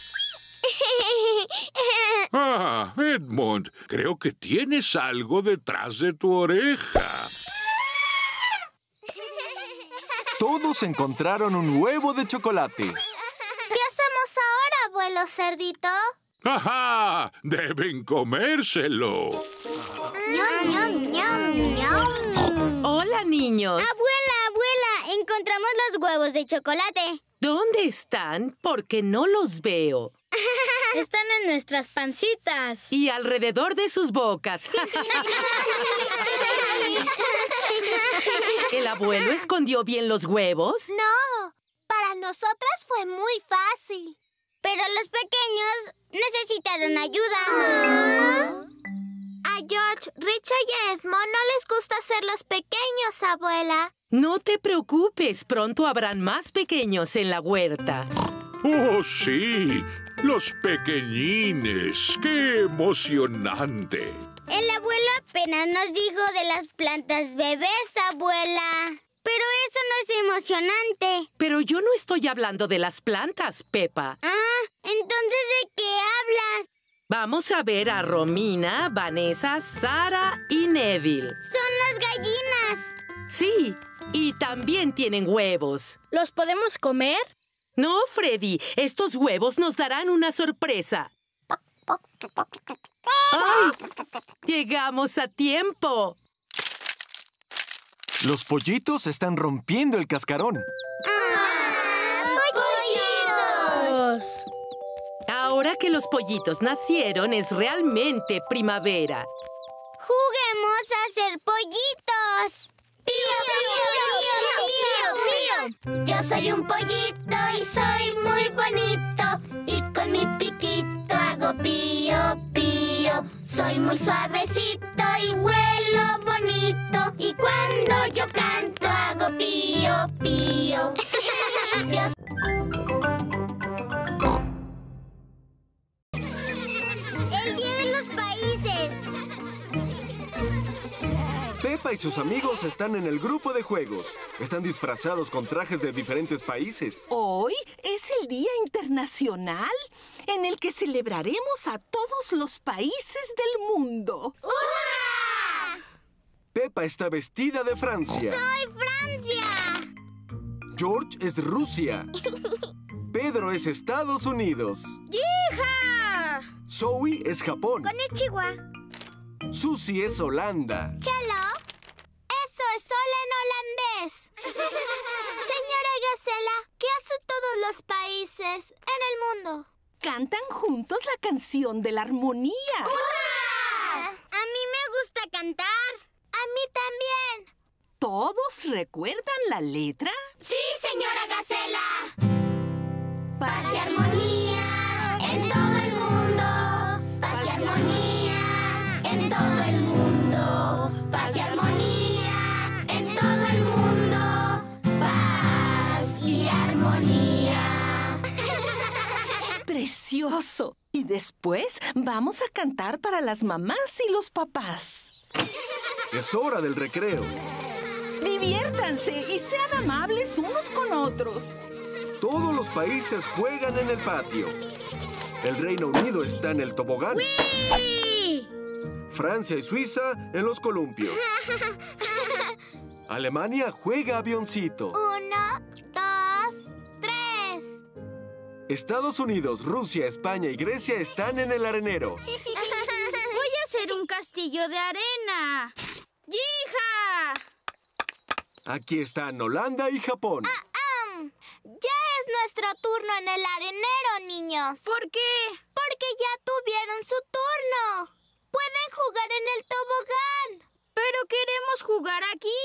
Ah, Edmund, creo que tienes algo detrás de tu oreja. Todos encontraron un huevo de chocolate. ¿Qué hacemos ahora, abuelo Cerdito? ¡Ajá! ¡Deben comérselo! ¡Ñam, ñam, ñam, ñam! Hola, niños. Abuela, abuela, encontramos los huevos de chocolate. ¿Dónde están? Porque no los veo. Están en nuestras pancitas. Y alrededor de sus bocas. ¿El abuelo escondió bien los huevos? No, para nosotras fue muy fácil. Pero los pequeños necesitaron ayuda. A George, Richard y Edmond no les gusta ser los pequeños, abuela. No te preocupes, pronto habrán más pequeños en la huerta. ¡Oh, sí! ¡Los pequeñines! ¡Qué emocionante! El abuelo apenas nos dijo de las plantas bebés, abuela. Pero eso no es emocionante. Pero yo no estoy hablando de las plantas, Pepa. Ah, entonces ¿de qué hablas? Vamos a ver a Romina, Vanessa, Sara y Neville. ¡Son las gallinas! Sí, y también tienen huevos. ¿Los podemos comer? No, Freddy. Estos huevos nos darán una sorpresa. ¡Ay! ¡Llegamos a tiempo! Los pollitos están rompiendo el cascarón. ¡Pollitos! Ahora que los pollitos nacieron, es realmente primavera. ¡Juguemos a ser pollitos! ¡Pío, pío, pío, pío, pío! Yo soy un pollito y soy muy bonito. Y con mi piquito hago pío, pío. Soy muy suavecito y huelo bonito. Y cuando yo canto hago pío, pío. Yo... El Día de los Países. Peppa y sus amigos están en el grupo de juegos. Están disfrazados con trajes de diferentes países. Hoy es el Día Internacional en el que celebraremos a todos los países del mundo. ¡Hurra! Peppa está vestida de Francia. ¡Soy Francia! George es Rusia. Pedro es Estados Unidos. ¡Hija! Zoe es Japón. Konnichiwa. Susie es Holanda. Hello. Eso es hola en holandés. Señora Gacela, ¿qué hacen todos los países en el mundo? Cantan juntos la canción de la armonía. ¡Hurra! A mí me gusta cantar. A mí también. ¿Todos recuerdan la letra? Sí, señora Gacela. Paz y armonía en todo el mundo. Paz y armonía en todo el mundo. Paz y armonía en todo el mundo. Paz y armonía. ¡Precioso! Y después vamos a cantar para las mamás y los papás. Es hora del recreo. Diviértanse y sean amables unos con otros. Todos los países juegan en el patio. El Reino Unido está en el tobogán. ¡Wii! Francia y Suiza en los columpios. Alemania juega avioncito. Uno, dos, tres. Estados Unidos, Rusia, España y Grecia están en el arenero. Voy a hacer un castillo de arena. ¡Yija! Aquí están Holanda y Japón. Ah, um, ya es nuestro turno en el arenero, niños. ¿Por qué? Porque ya tuvieron su turno. Pueden jugar en el tobogán. Pero queremos jugar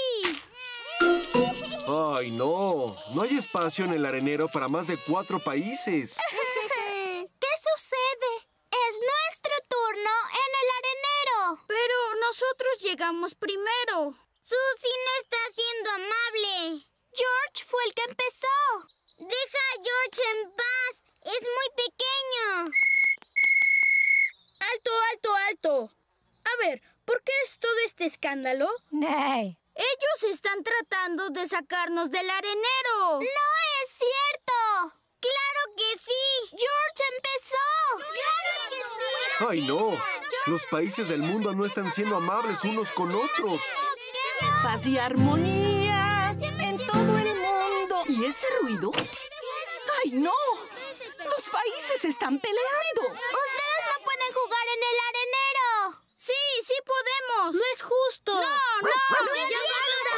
aquí. ¡Ay, no! No hay espacio en el arenero para más de cuatro países. ¿Qué sucede? Es nuestro turno en el arenero. Pero nosotros llegamos primero. Susie no está siendo amable. George fue el que empezó. Deja a George en paz. Es muy pequeño. ¡Alto, alto, alto! A ver, ¿por qué es todo este escándalo? Nay. Ellos están tratando de sacarnos del arenero. ¡No es cierto! ¡Claro que sí! ¡George empezó! ¡Claro que sí! ¡Ay, no! Los países del mundo no están siendo amables unos con otros. Paz y armonía en todo el mundo. ¿Y ese ruido? ¡Ay, no! ¡Los países están peleando! ¡Ustedes no pueden jugar en el arenero! Sí, sí podemos. No es justo. No, no. no ya basta.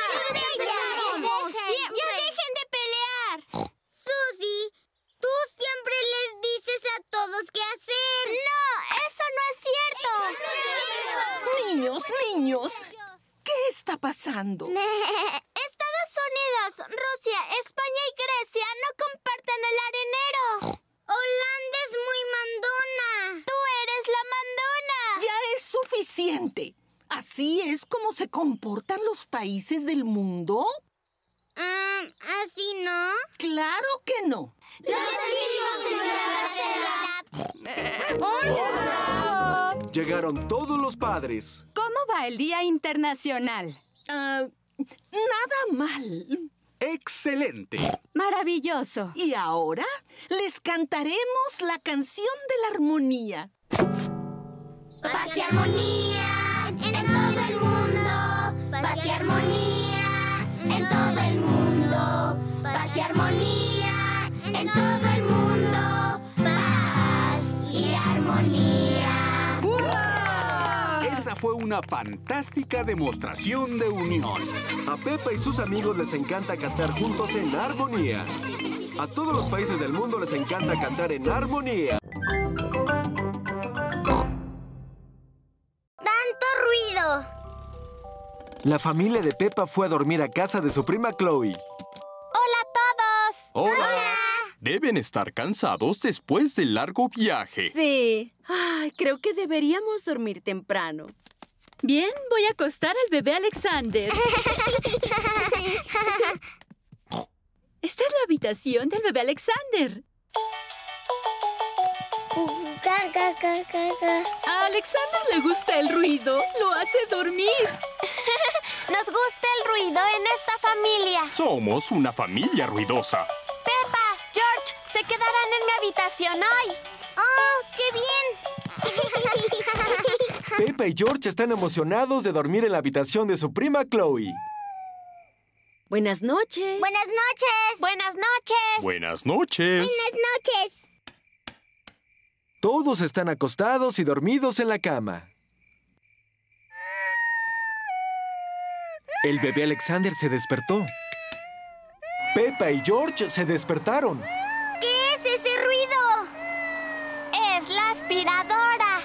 Ya dejen de pelear. Susie, tú siempre les dices a todos qué hacer. No, eso no es cierto. Niños, niños, ¿qué está pasando? Estados Unidos, Rusia, España y Grecia no comparten el arenero. Holanda es muy mandona. Tú eres la mandona. Ya es suficiente. ¿Así es como se comportan los países del mundo? Um, ¿Así no? ¡Claro que no! ¡Lo seguimos, ¡Hola! Llegaron todos los padres. ¿Cómo va el Día Internacional? Uh, nada mal. ¡Excelente! Maravilloso. Y ahora les cantaremos la canción de la armonía. Paz y armonía en todo el mundo. Paz y armonía en todo el mundo. Paz y armonía en todo el mundo. Paz y armonía. fue una fantástica demostración de unión. A Peppa y sus amigos les encanta cantar juntos en armonía. A todos los países del mundo les encanta cantar en armonía. ¡Tanto ruido! La familia de Peppa fue a dormir a casa de su prima Chloe. ¡Hola a todos! ¡Hola! Deben estar cansados después del largo viaje. Sí. Ay, creo que deberíamos dormir temprano. Bien, voy a acostar al bebé Alexander. Esta es la habitación del bebé Alexander. A Alexander le gusta el ruido. Lo hace dormir. Nos gusta el ruido en esta familia. Somos una familia ruidosa. Peppa, George, se quedarán en mi habitación hoy. ¡Oh, qué bien! Peppa y George están emocionados de dormir en la habitación de su prima Chloe. Buenas noches. Buenas noches. Buenas noches. Buenas noches. Buenas noches. Todos están acostados y dormidos en la cama. El bebé Alexander se despertó. Peppa y George se despertaron. ¿Qué es ese ruido? Es la aspiradora.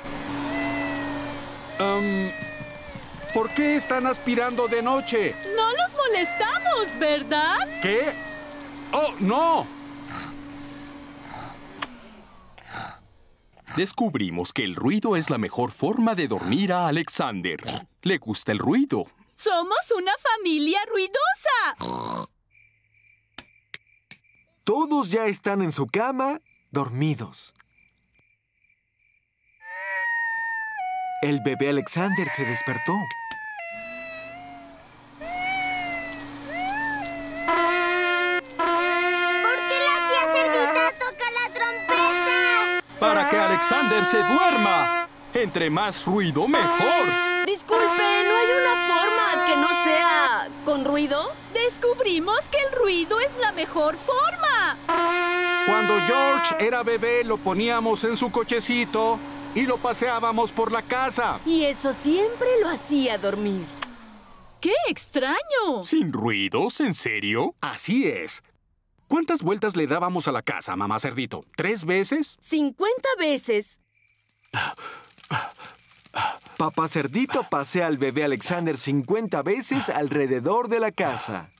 Um, ¿Por qué están aspirando de noche? No los molestamos, ¿verdad? ¿Qué? ¡Oh, no! Descubrimos que el ruido es la mejor forma de dormir a Alexander. Le gusta el ruido. ¡Somos una familia ruidosa! Todos ya están en su cama, dormidos. El bebé Alexander se despertó. ¿Por qué la tía Cerdita toca la trompeta? Para que Alexander se duerma. Entre más ruido, mejor. Disculpe, ¿no hay una forma que no sea con ruido? Descubrimos que el ruido es la mejor forma. Cuando George era bebé, lo poníamos en su cochecito y lo paseábamos por la casa. Y eso siempre lo hacía dormir. ¡Qué extraño! ¿Sin ruidos? ¿En serio? Así es. ¿Cuántas vueltas le dábamos a la casa, mamá Cerdito? ¿Tres veces? Cincuenta veces. Papá Cerdito pasea al bebé Alexander cincuenta veces alrededor de la casa.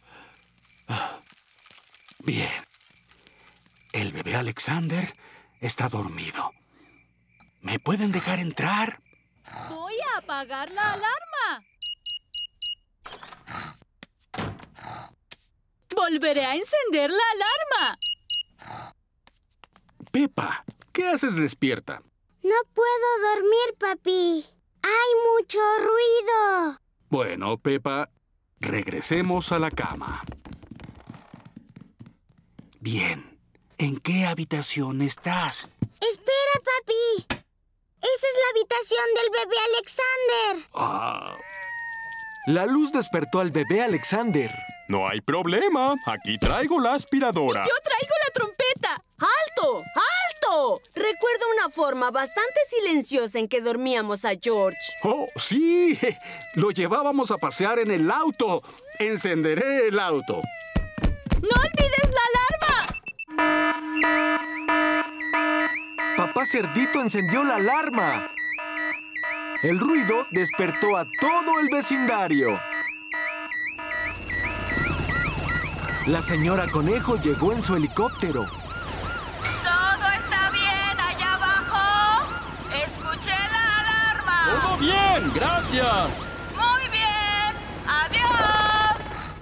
Bien. El bebé Alexander está dormido. ¿Me pueden dejar entrar? Voy a apagar la alarma. Volveré a encender la alarma. Peppa, ¿qué haces despierta? No puedo dormir, papi. Hay mucho ruido. Bueno, Peppa, regresemos a la cama. Bien. ¿En qué habitación estás? Espera, papi. Esa es la habitación del bebé Alexander. Ah. La luz despertó al bebé Alexander. No hay problema. Aquí traigo la aspiradora. Yo traigo la trompeta. ¡Alto! ¡Alto! Recuerdo una forma bastante silenciosa en que dormíamos a George. ¡Oh, sí! Lo llevábamos a pasear en el auto. Encenderé el auto. ¡No olvides la alarma! Papá Cerdito encendió la alarma. El ruido despertó a todo el vecindario. La señora Conejo llegó en su helicóptero. ¿Todo está bien allá abajo? Escuché la alarma. ¡Todo bien! ¡Gracias! Muy bien. ¡Adiós!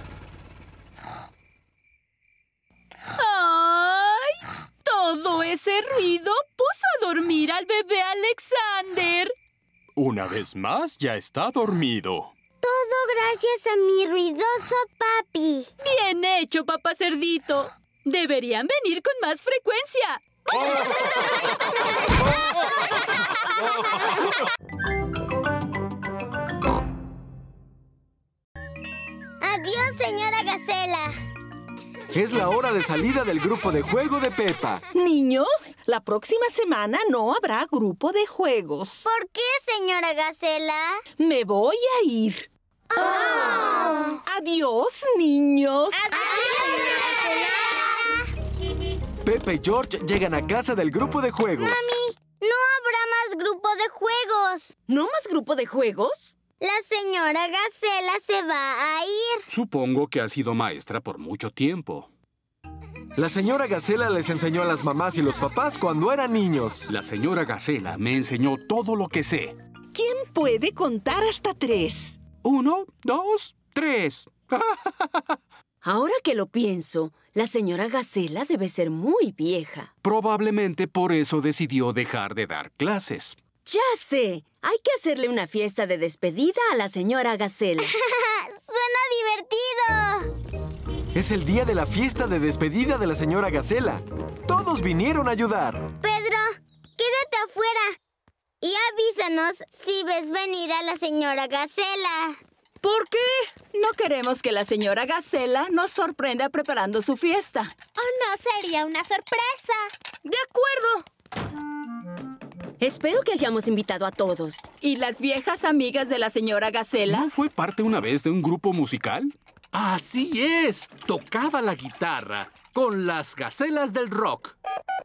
¡Ay! Todo ese ruido puso a dormir al bebé Alexander. Una vez más, ya está dormido. Todo gracias a mi ruidoso papi. Bien hecho, papá Cerdito. Deberían venir con más frecuencia. Adiós, señora Gacela. Es la hora de salida del grupo de juego de Peppa. Niños, la próxima semana no habrá grupo de juegos. ¿Por qué, señora Gacela? Me voy a ir. Oh. Adiós, niños. Peppa y George llegan a casa del grupo de juegos. Mami, no habrá más grupo de juegos. ¿No más grupo de juegos? La señora Gacela se va a ir. Supongo que ha sido maestra por mucho tiempo. La señora Gacela les enseñó a las mamás y los papás cuando eran niños. La señora Gacela me enseñó todo lo que sé. ¿Quién puede contar hasta tres? Uno, dos, tres. Ahora que lo pienso, la señora Gacela debe ser muy vieja. Probablemente por eso decidió dejar de dar clases. ¡Ya sé! Hay que hacerle una fiesta de despedida a la señora Gacela. ¡Suena divertido! Es el día de la fiesta de despedida de la señora Gacela. Todos vinieron a ayudar. Pedro, quédate afuera y avísanos si ves venir a la señora Gacela. ¿Por qué? No queremos que la señora Gacela nos sorprenda preparando su fiesta. ¿O no sería una sorpresa? ¡De acuerdo! Espero que hayamos invitado a todos. ¿Y las viejas amigas de la señora Gacela? ¿No fue parte una vez de un grupo musical? Así es. Tocaba la guitarra con las Gacelas del Rock.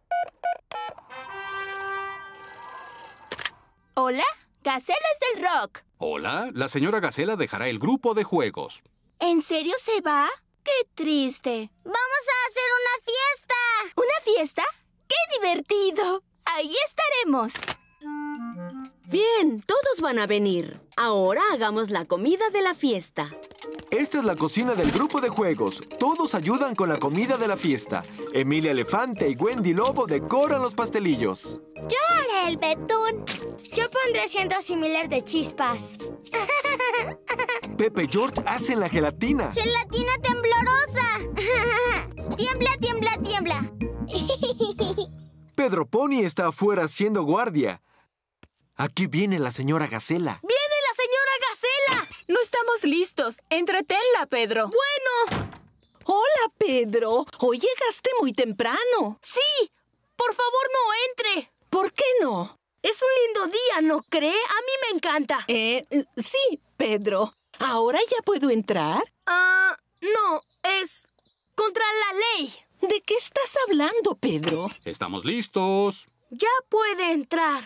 Hola, Gacelas del Rock. Hola, la señora Gacela dejará el grupo de juegos. ¿En serio se va? ¡Qué triste! ¡Vamos a hacer una fiesta! ¿Una fiesta? ¡Qué divertido! ¡Ahí estaremos! Bien, todos van a venir. Ahora hagamos la comida de la fiesta. Esta es la cocina del grupo de juegos. Todos ayudan con la comida de la fiesta. Emilia Elefante y Wendy Lobo decoran los pastelillos. Yo haré el betún. Yo pondré cientos y miles de chispas. Pepe y George hacen la gelatina. ¡Gelatina temblorosa! ¡Tiembla, tiembla, tiembla! Pedro Pony está afuera haciendo guardia. Aquí viene la señora Gacela. ¡Viene la señora Gacela! No estamos listos. Entretenla, Pedro. Bueno. Hola, Pedro. Hoy llegaste muy temprano. Sí. Por favor, no entre. ¿Por qué no? Es un lindo día, ¿no cree? A mí me encanta. Eh, sí, Pedro. ¿Ahora ya puedo entrar? Ah, uh, no. Es contra la ley. ¿De qué estás hablando, Pedro? Estamos listos. Ya puede entrar.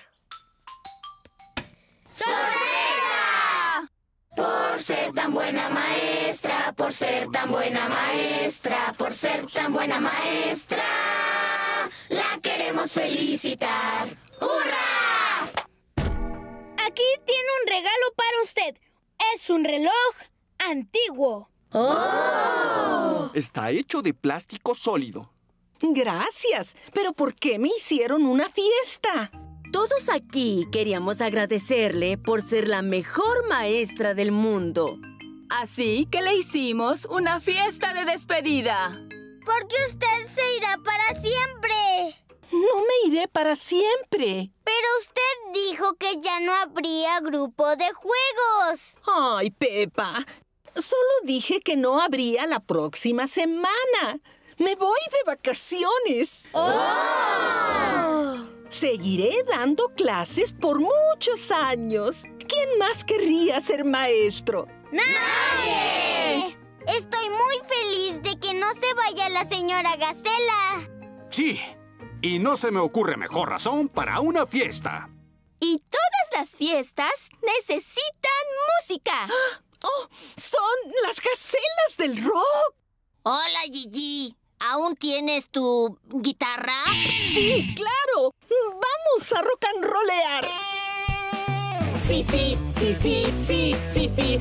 ¡Sorpresa! Por ser tan buena maestra, por ser tan buena maestra, por ser tan buena maestra, la queremos felicitar. ¡Hurra! Aquí tiene un regalo para usted. Es un reloj antiguo. ¡Oh! Está hecho de plástico sólido. Gracias. ¿Pero por qué me hicieron una fiesta? Todos aquí queríamos agradecerle por ser la mejor maestra del mundo. Así que le hicimos una fiesta de despedida. Porque usted se irá para siempre. No me iré para siempre. Pero usted dijo que ya no habría grupo de juegos. Ay, Peppa. Solo dije que no habría la próxima semana. Me voy de vacaciones. ¡Oh! Seguiré dando clases por muchos años. ¿Quién más querría ser maestro? ¡Nadie! Estoy muy feliz de que no se vaya la señora Gacela. Sí, y no se me ocurre mejor razón para una fiesta. Y todas las fiestas necesitan música. ¡Oh! ¡Son las Gacelas del Rock! Hola, Gigi. ¿Aún tienes tu guitarra? ¡Sí, claro! ¡Vamos a rock and rollear! Sí, sí, sí, sí, sí, sí, sí.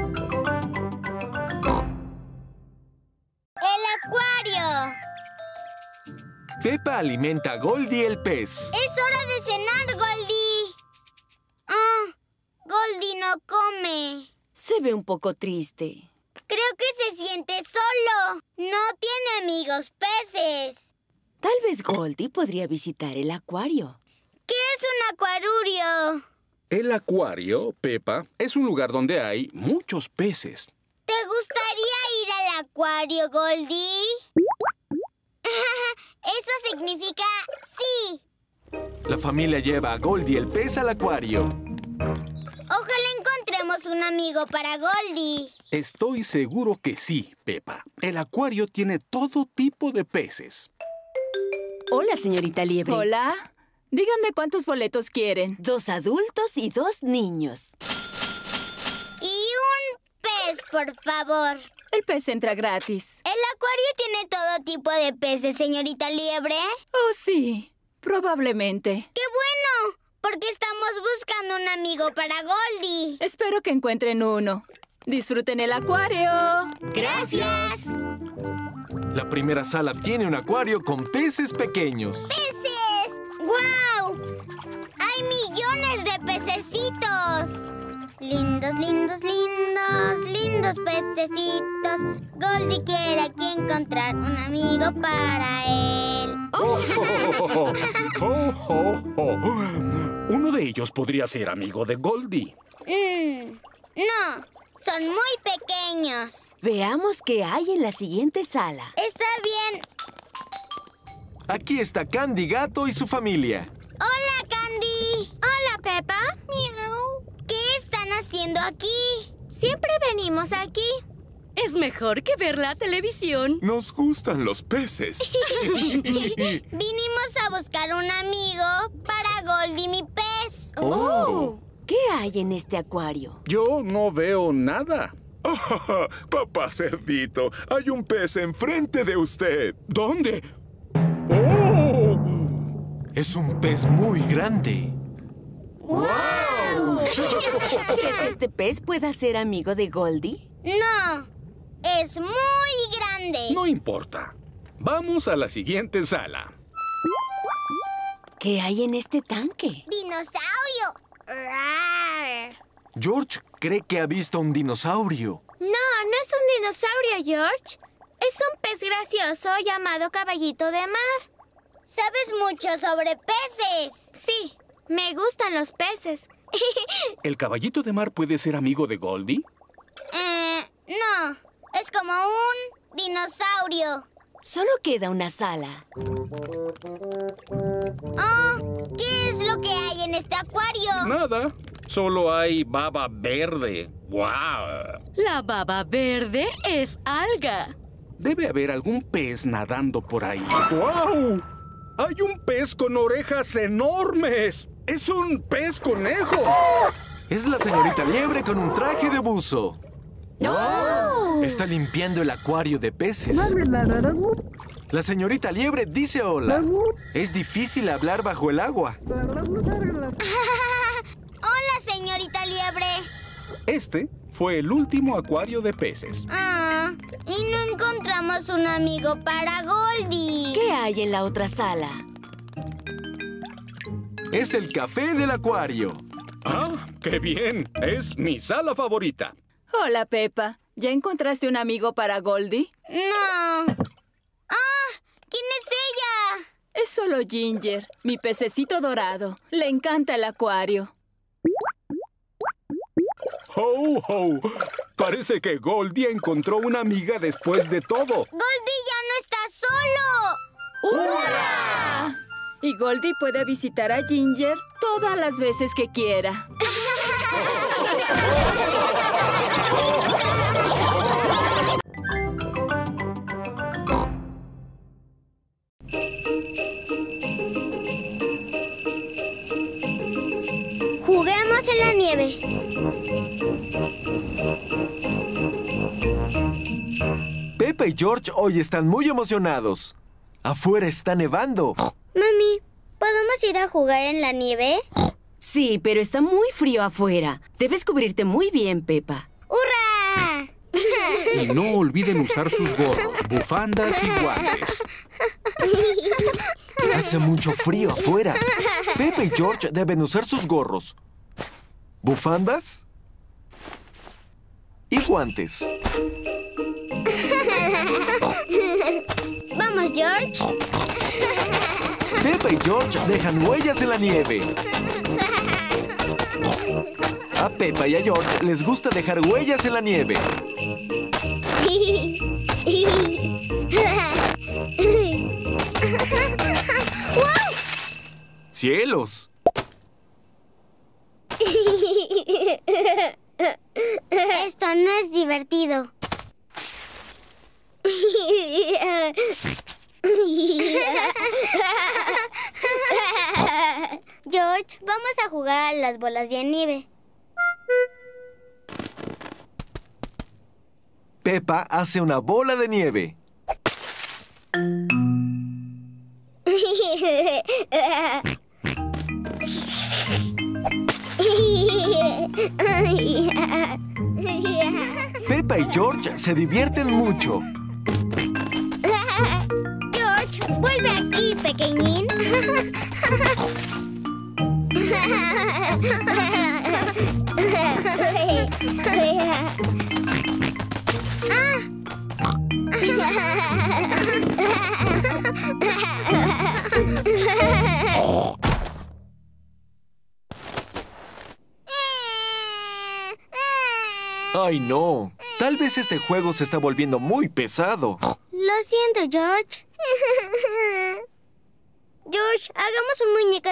¡El acuario! Peppa alimenta a Goldie el pez. ¡Es hora de cenar, Goldie! Ah, Goldie no come. Se ve un poco triste. Creo que se siente solo. No tiene amigos peces. Tal vez Goldie podría visitar el acuario. ¿Qué es un acuarurio? El acuario, Peppa, es un lugar donde hay muchos peces. ¿Te gustaría ir al acuario, Goldie? Eso significa sí. La familia lleva a Goldie el pez al acuario. Ojalá encontremos un amigo para Goldie. Estoy seguro que sí, Peppa. El acuario tiene todo tipo de peces. Hola, señorita Liebre. Hola. Díganme cuántos boletos quieren. Dos adultos y dos niños. Y un pez, por favor. El pez entra gratis. ¿El acuario tiene todo tipo de peces, señorita Liebre? Oh, sí. Probablemente. ¡Qué bueno! Porque estamos buscando un amigo para Goldie. Espero que encuentren uno. ¡Disfruten el acuario! ¡Gracias! La primera sala tiene un acuario con peces pequeños. ¡Peces! ¡Guau! ¡Hay millones de pececitos! Lindos, lindos, lindos, lindos pececitos. Goldie quiere aquí encontrar un amigo para él. Oh, oh, oh, oh, oh. Uno de ellos podría ser amigo de Goldie. Mm, no, son muy pequeños. Veamos qué hay en la siguiente sala. Está bien. Aquí está Candy Gato y su familia. ¡Hola, Candy! Hola, Peppa. Miau. ¿Qué están haciendo aquí? Siempre venimos aquí. Es mejor que ver la televisión. Nos gustan los peces. Vinimos a buscar un amigo para Goldie, mi pez. ¡Oh! ¿Qué hay en este acuario? Yo no veo nada. Oh, papá Cerdito, hay un pez enfrente de usted. ¿Dónde? ¡Oh! Es un pez muy grande. ¡Wow! ¿Crees que este pez pueda ser amigo de Goldie? No, es muy grande. No importa. Vamos a la siguiente sala. ¿Qué hay en este tanque? ¡Dinosaurio! ¡Rar! George cree que ha visto un dinosaurio. No, no es un dinosaurio, George. Es un pez gracioso llamado caballito de mar. ¿Sabes mucho sobre peces? Sí, me gustan los peces. ¿El caballito de mar puede ser amigo de Goldie? Eh, no. Es como un dinosaurio. Solo queda una sala. Oh, ¿qué es lo que hay en este acuario? Nada. Solo hay baba verde. ¡Guau! La baba verde es alga. Debe haber algún pez nadando por ahí. ¡Guau! ¡Hay un pez con orejas enormes! ¡Es un pez conejo! Es la señorita Liebre con un traje de buzo. ¡No! Está limpiando el acuario de peces. La señorita Liebre dice hola. Es difícil hablar bajo el agua. Hola, señorita Liebre. Este fue el último acuario de peces. Ah, y no encontramos un amigo para Goldie. ¿Qué hay en la otra sala? Es el café del acuario. ¡Ah, qué bien! Es mi sala favorita. Hola, Peppa. ¿Ya encontraste un amigo para Goldie? No. ¡Ah! ¿Quién es ella? Es solo Ginger, mi pececito dorado. Le encanta el acuario. ¡Ho, ho! Parece que Goldie encontró una amiga después de todo. ¡Goldie ya no está solo! ¡Hurra! Y Goldie puede visitar a Ginger todas las veces que quiera. Juguemos en la nieve. Peppa y George hoy están muy emocionados. Afuera está nevando. Mami, ¿podemos ir a jugar en la nieve? Sí, pero está muy frío afuera. Debes cubrirte muy bien, Peppa. ¡Hurra! Y no olviden usar sus gorros, bufandas y guantes. Hace mucho frío afuera. Peppa y George deben usar sus gorros, bufandas y guantes. Vamos, George. Peppa y George dejan huellas en la nieve. A Peppa y a George les gusta dejar huellas en la nieve. ¡Wow! ¡Cielos! Esto no es divertido. George, vamos a jugar a las bolas de nieve. Peppa hace una bola de nieve. Peppa y George se divierten mucho. George, vuelve aquí, pequeñín. ¡Ay, no! Tal vez este juego se está volviendo muy pesado. Lo siento, George. George, hagamos un muñeco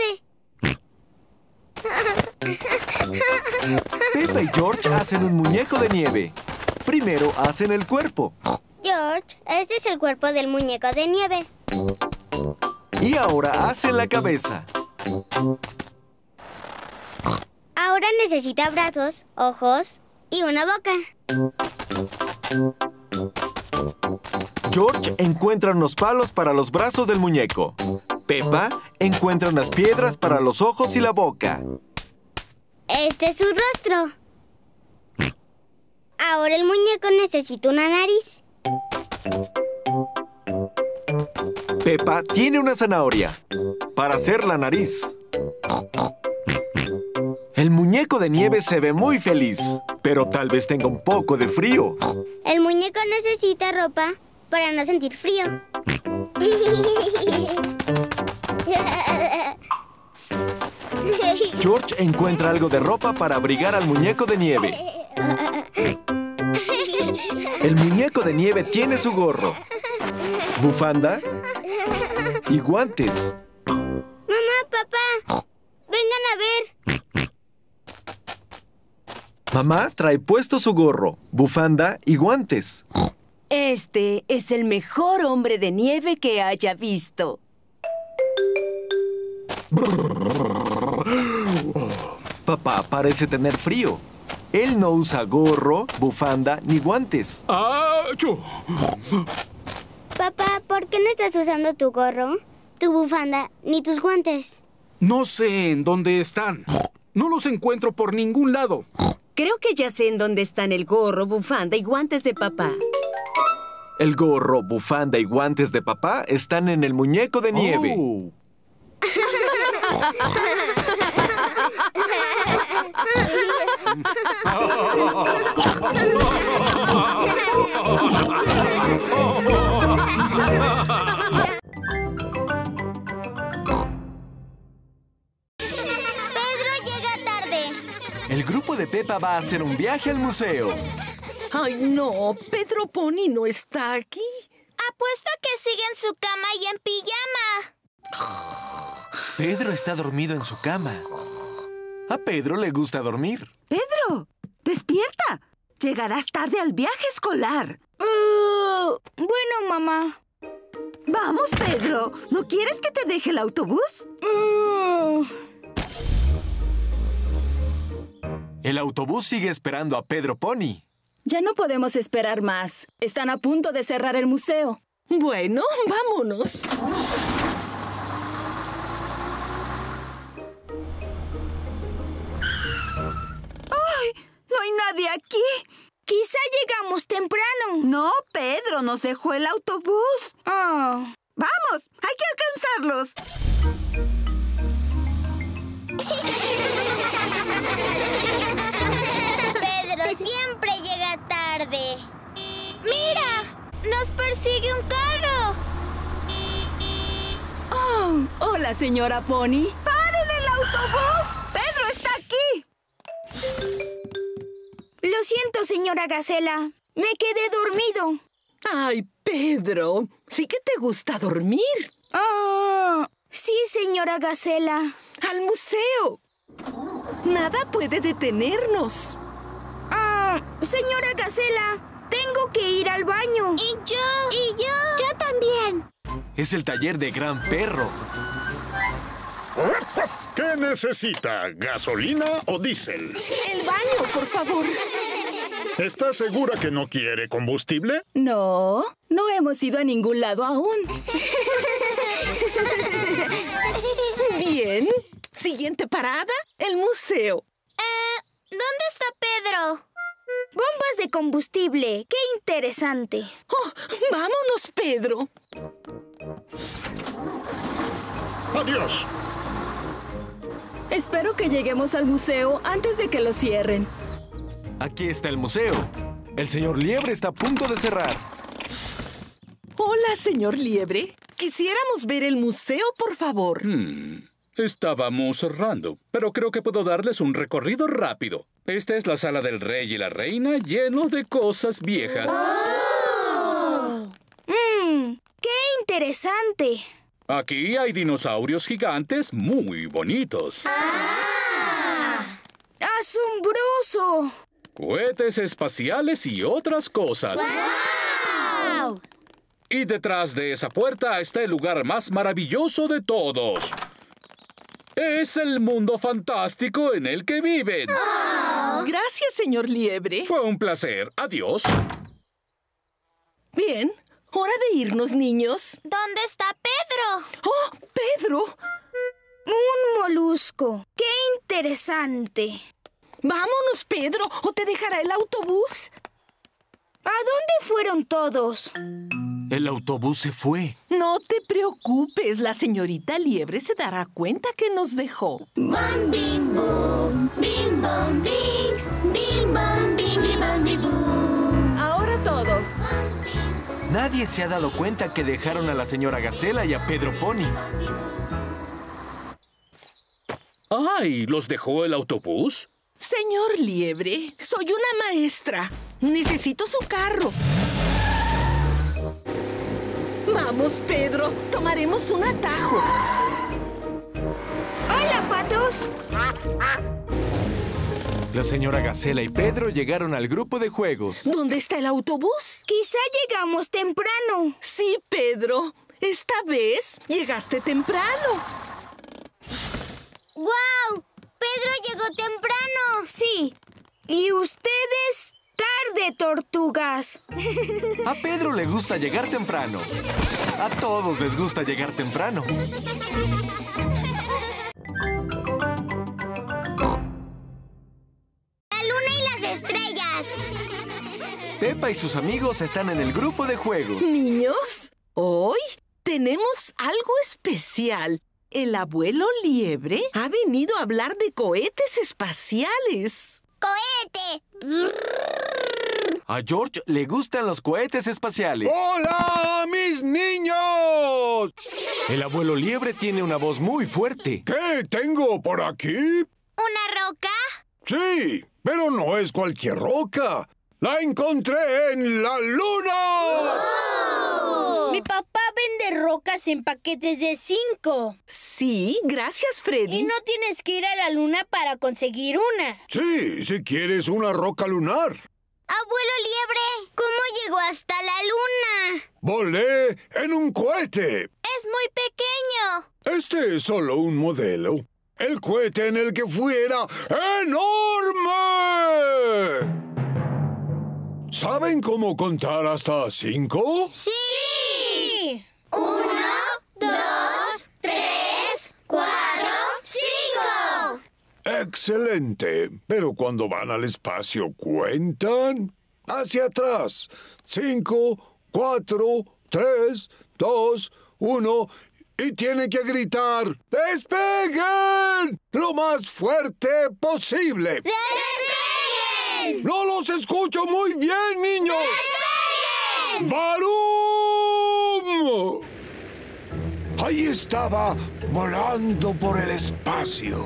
de nieve. Peppa y George hacen un muñeco de nieve. Primero hacen el cuerpo. George, este es el cuerpo del muñeco de nieve. Y ahora hacen la cabeza. Ahora necesita brazos, ojos y una boca. George encuentra unos palos para los brazos del muñeco. Peppa encuentra unas piedras para los ojos y la boca. Este es su rostro. Ahora el muñeco necesita una nariz. Peppa tiene una zanahoria para hacer la nariz. El muñeco de nieve se ve muy feliz, pero tal vez tenga un poco de frío. El muñeco necesita ropa para no sentir frío. George encuentra algo de ropa para abrigar al muñeco de nieve. El muñeco de nieve tiene su gorro, bufanda y guantes. Mamá, papá, vengan a ver. Mamá trae puesto su gorro, bufanda y guantes. Este es el mejor hombre de nieve que haya visto. Papá parece tener frío. Él no usa gorro, bufanda ni guantes. ¡Achú! Papá, ¿por qué no estás usando tu gorro, tu bufanda ni tus guantes? No sé en dónde están. No los encuentro por ningún lado. Creo que ya sé en dónde están el gorro, bufanda y guantes de papá. El gorro, bufanda y guantes de papá están en el muñeco de nieve. Oh. Pedro llega tarde. El grupo de Peppa va a hacer un viaje al museo. ¡Ay, no! Pedro Pony no está aquí. Apuesto que sigue en su cama y en pijama. Pedro está dormido en su cama. A Pedro le gusta dormir. ¡Pedro! ¡Despierta! Llegarás tarde al viaje escolar. Uh, bueno, mamá. Vamos, Pedro. ¿No quieres que te deje el autobús? Uh. El autobús sigue esperando a Pedro Pony. Ya no podemos esperar más. Están a punto de cerrar el museo. Bueno, vámonos. ¡Ay! ¡No hay nadie aquí! Quizá llegamos temprano. No, Pedro, nos dejó el autobús. Oh. ¡Vamos! ¡Hay que alcanzarlos! Pedro siempre llega tarde. ¡Mira! ¡Nos persigue un carro! Oh, hola, señora Pony. ¡Paren el autobús! ¡Pedro está aquí! Lo siento, señora Gacela. Me quedé dormido. Ay, Pedro, sí que te gusta dormir. Ah, sí, señora Gacela. ¡Al museo! Nada puede detenernos. Ah, señora Gacela, tengo que ir al baño. Y yo. Y yo. Yo también. Es el taller de Gran Perro. ¿Qué necesita? ¿Gasolina o diésel? El baño, por favor. ¿Está segura que no quiere combustible? No, no hemos ido a ningún lado aún. Bien. Siguiente parada, el museo. Eh, ¿dónde está Pedro? Bombas de combustible. ¡Qué interesante! Oh, vámonos, Pedro. Adiós. Espero que lleguemos al museo antes de que lo cierren. Aquí está el museo. El señor Liebre está a punto de cerrar. Hola, señor Liebre. Quisiéramos ver el museo, por favor. Hmm. Estábamos cerrando, pero creo que puedo darles un recorrido rápido. Esta es la sala del rey y la reina, lleno de cosas viejas. ¡Oh! ¡Mmm! ¡Qué interesante! Aquí hay dinosaurios gigantes muy bonitos. ¡Ah! ¡Asombroso! Cohetes espaciales y otras cosas. ¡Wow! Y detrás de esa puerta está el lugar más maravilloso de todos. Es el mundo fantástico en el que viven. Oh. Gracias, señor Liebre. Fue un placer. Adiós. Bien. Hora de irnos, niños. ¿Dónde está Pedro? ¡Oh, Pedro! Un molusco. ¡Qué interesante! Vámonos, Pedro, o te dejará el autobús. ¿A dónde fueron todos? El autobús se fue. No te preocupes, la señorita Liebre se dará cuenta que nos dejó. Bam, bim, boom, bim, bam, bing, bim, bam, bing, bim, bam, bim, boom. Ahora todos. Nadie se ha dado cuenta que dejaron a la señora Gacela y a Pedro Pony. ¡Ay! ¿Los dejó el autobús? Señor Liebre, soy una maestra. Necesito su carro. Vamos, Pedro. Tomaremos un atajo. ¡Hola, patos! La señora Gacela y Pedro llegaron al grupo de juegos. ¿Dónde está el autobús? Quizá llegamos temprano. Sí, Pedro. Esta vez llegaste temprano. ¡Guau! ¡Pedro llegó temprano! Sí. Y ustedes, tarde, tortugas. A Pedro le gusta llegar temprano. A todos les gusta llegar temprano. La luna y las estrellas. Pepa y sus amigos están en el grupo de juegos. Niños, hoy tenemos algo especial. El abuelo Liebre ha venido a hablar de cohetes espaciales. ¡Cohete! A George le gustan los cohetes espaciales. ¡Hola, mis niños! El abuelo Liebre tiene una voz muy fuerte. ¿Qué tengo por aquí? ¿Una roca? Sí, pero no es cualquier roca. ¡La encontré en la luna! ¡Oh! Mi papá vende rocas en paquetes de cinco. Sí, gracias, Freddy. Y no tienes que ir a la luna para conseguir una. Sí, si quieres una roca lunar. Abuelo Liebre, ¿cómo llegó hasta la luna? Volé en un cohete. Es muy pequeño. Este es solo un modelo. El cohete en el que fui era enorme. ¿Saben cómo contar hasta cinco? ¡Sí! ¡Sí! Uno, dos, tres, cuatro, cinco. Excelente. Pero cuando van al espacio, ¿cuentan? Hacia atrás. Cinco, cuatro, tres, dos, uno... Y tienen que gritar, ¡despeguen! Lo más fuerte posible. ¡Despeguen! ¡No los escucho muy bien, niños! ¡Despeguen! ¡Barum! Ahí estaba, volando por el espacio.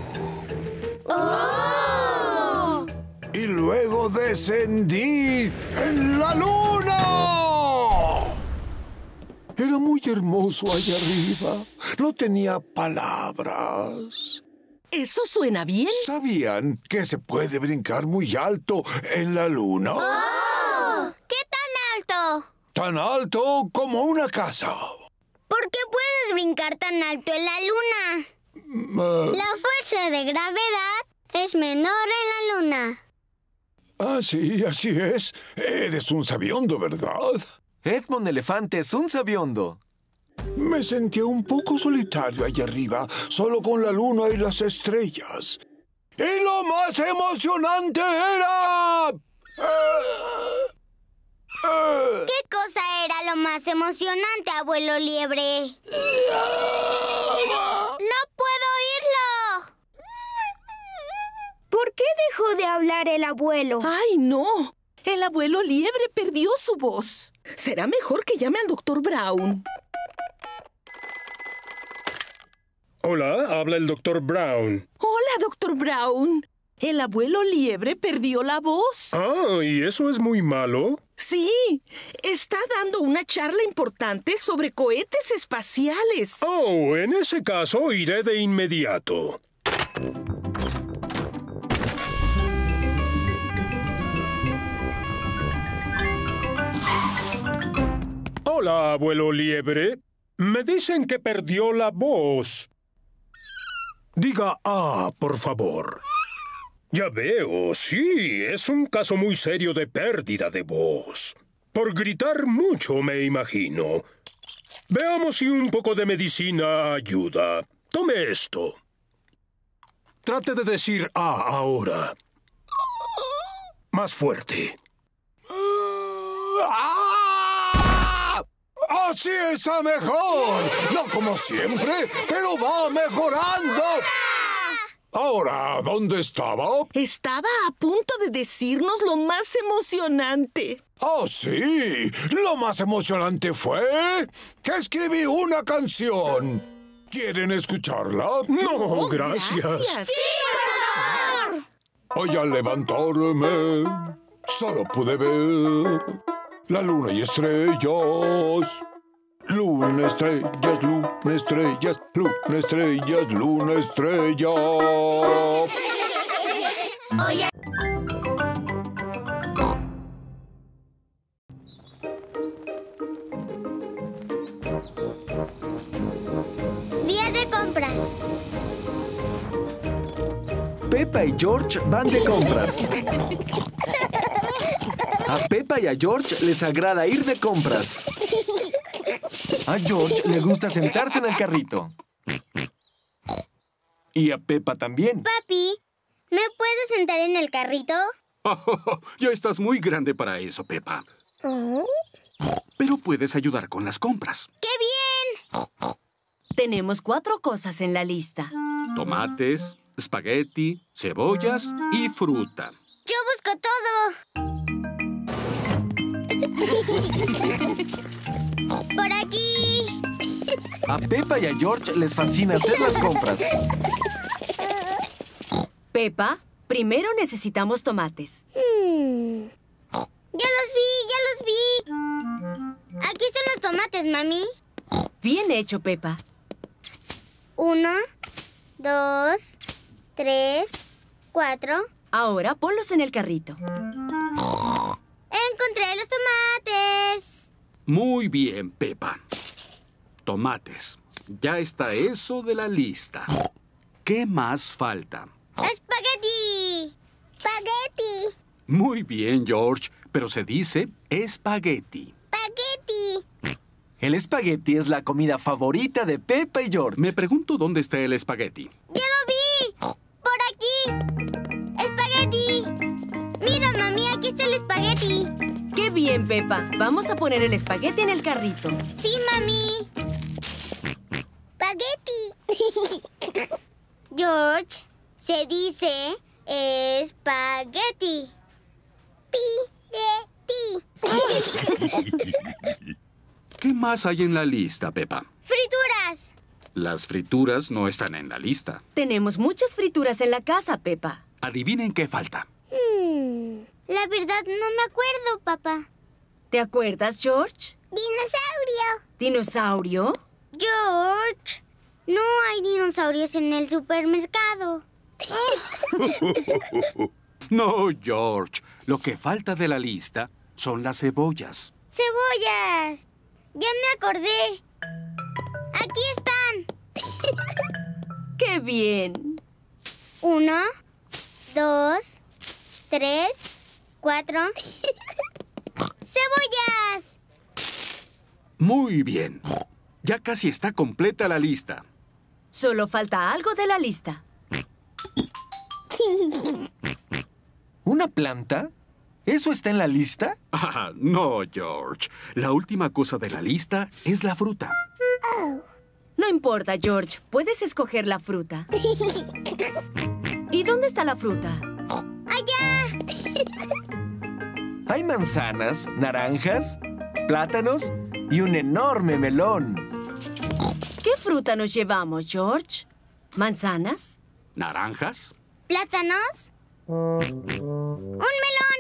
¡Oh! Y luego descendí en la luna. Era muy hermoso allá arriba. No tenía palabras. Eso suena bien. ¿Sabían que se puede brincar muy alto en la luna? ¡Oh! ¿Qué tan alto? Tan alto como una casa. ¿Por qué puedes brincar tan alto en la luna? Uh, la fuerza de gravedad es menor en la luna. Ah, sí, así es. Eres un sabiondo, ¿verdad? Edmond Elefante es un sabiondo. Me sentía un poco solitario allá arriba, solo con la luna y las estrellas. ¡Y lo más emocionante era! ¿Qué cosa era lo más emocionante, abuelo Liebre? ¡No puedo oírlo! ¿Por qué dejó de hablar el abuelo? ¡Ay, no! El abuelo Liebre perdió su voz. Será mejor que llame al doctor Brown. Hola, habla el doctor Brown. Hola, doctor Brown. El abuelo Liebre perdió la voz. Ah, ¿y eso es muy malo? Sí, está dando una charla importante sobre cohetes espaciales. Oh, en ese caso iré de inmediato. Hola, abuelo Liebre. Me dicen que perdió la voz. Diga ah, por favor. Ya veo, sí, es un caso muy serio de pérdida de voz. Por gritar mucho, me imagino. Veamos si un poco de medicina ayuda. Tome esto. Trate de decir ah ahora. Más fuerte. ¡Así está mejor! No como siempre, pero va mejorando. Ahora, ¿dónde estaba? Estaba a punto de decirnos lo más emocionante. ¡Oh, sí! Lo más emocionante fue que escribí una canción. ¿Quieren escucharla? No, oh, gracias. gracias. ¡Sí, por favor! Hoy al levantarme, solo pude ver la luna y estrellas. Luna, estrellas, luna, estrellas, luna, estrellas, luna, estrellas. Oye. Día de compras. Peppa y George van de compras. A Peppa y a George les agrada ir de compras. A George le gusta sentarse en el carrito. Y a Peppa también. Papi, ¿me puedes sentar en el carrito? Oh, ya estás muy grande para eso, Peppa. ¿Oh? Pero puedes ayudar con las compras. ¡Qué bien! Tenemos cuatro cosas en la lista. Tomates, espagueti, cebollas y fruta. ¡Yo busco todo! ¡Por aquí! A Peppa y a George les fascina hacer las compras. Peppa, primero necesitamos tomates. Hmm. ¡Ya los vi! ¡Ya los vi! Aquí están los tomates, mami. Bien hecho, Peppa. Uno, dos, tres, cuatro. Ahora ponlos en el carrito. ¡Encontré los tomates! Muy bien, Peppa. Tomates. Ya está eso de la lista. ¿Qué más falta? ¡Espagueti! ¡Espagueti! Muy bien, George, pero se dice espagueti. ¡Espagueti! El espagueti es la comida favorita de Peppa y George. Me pregunto dónde está el espagueti. ¡Ya lo vi! ¡Por aquí! ¡Espagueti! Mira, mami, aquí está el espagueti. ¡Qué bien, Peppa! Vamos a poner el espagueti en el carrito. ¡Sí, mami! ¡Espagueti! George, se dice espagueti. ¡Pi-de-ti! ¿Qué más hay en la lista, Peppa? ¡Frituras! Las frituras no están en la lista. Tenemos muchas frituras en la casa, Peppa. Adivinen qué falta. Hmm, la verdad no me acuerdo, papá. ¿Te acuerdas, George? ¡Dinosaurio! ¿Dinosaurio? George, no hay dinosaurios en el supermercado. No, George. Lo que falta de la lista son las cebollas. ¡Cebollas! Ya me acordé. Aquí están. ¡Qué bien! Uno, dos, tres, cuatro. ¡Cebollas! Muy bien. Ya casi está completa la lista. Solo falta algo de la lista. ¿Una planta? ¿Eso está en la lista? Ah, no, George. La última cosa de la lista es la fruta. No importa, George. Puedes escoger la fruta. ¿Y dónde está la fruta? ¡Allá! Hay manzanas, naranjas, plátanos y un enorme melón. ¿Qué fruta nos llevamos, George? ¿Manzanas? ¿Naranjas? ¿Plátanos? ¡Un melón!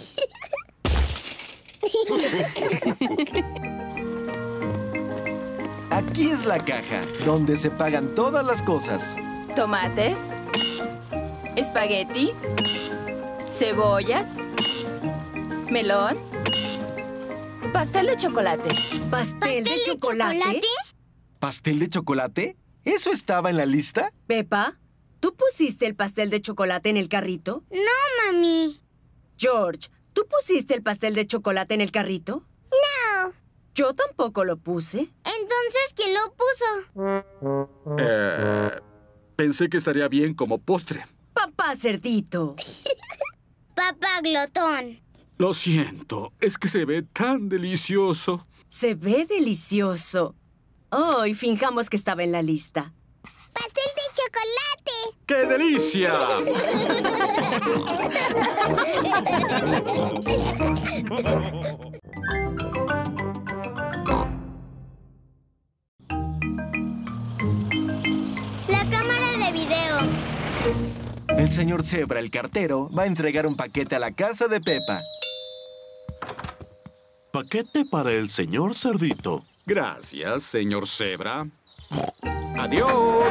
Aquí es la caja, donde se pagan todas las cosas. Tomates, espagueti, cebollas, melón, pastel de chocolate. ¿Pastel, ¿Pastel de, de chocolate? chocolate? ¿Pastel de chocolate? ¿Eso estaba en la lista? Pepa, ¿tú pusiste el pastel de chocolate en el carrito? No, mami. George, ¿tú pusiste el pastel de chocolate en el carrito? No. Yo tampoco lo puse. Entonces, ¿quién lo puso? Eh, pensé que estaría bien como postre. Papá Cerdito. Papá Glotón. Lo siento, es que se ve tan delicioso. Se ve delicioso. Oh, y finjamos que estaba en la lista. ¡Pastel de chocolate! ¡Qué delicia! La cámara de video. El señor Zebra, el cartero, va a entregar un paquete a la casa de Pepa. Paquete para el señor Cerdito. Gracias, señor Zebra. ¡Adiós!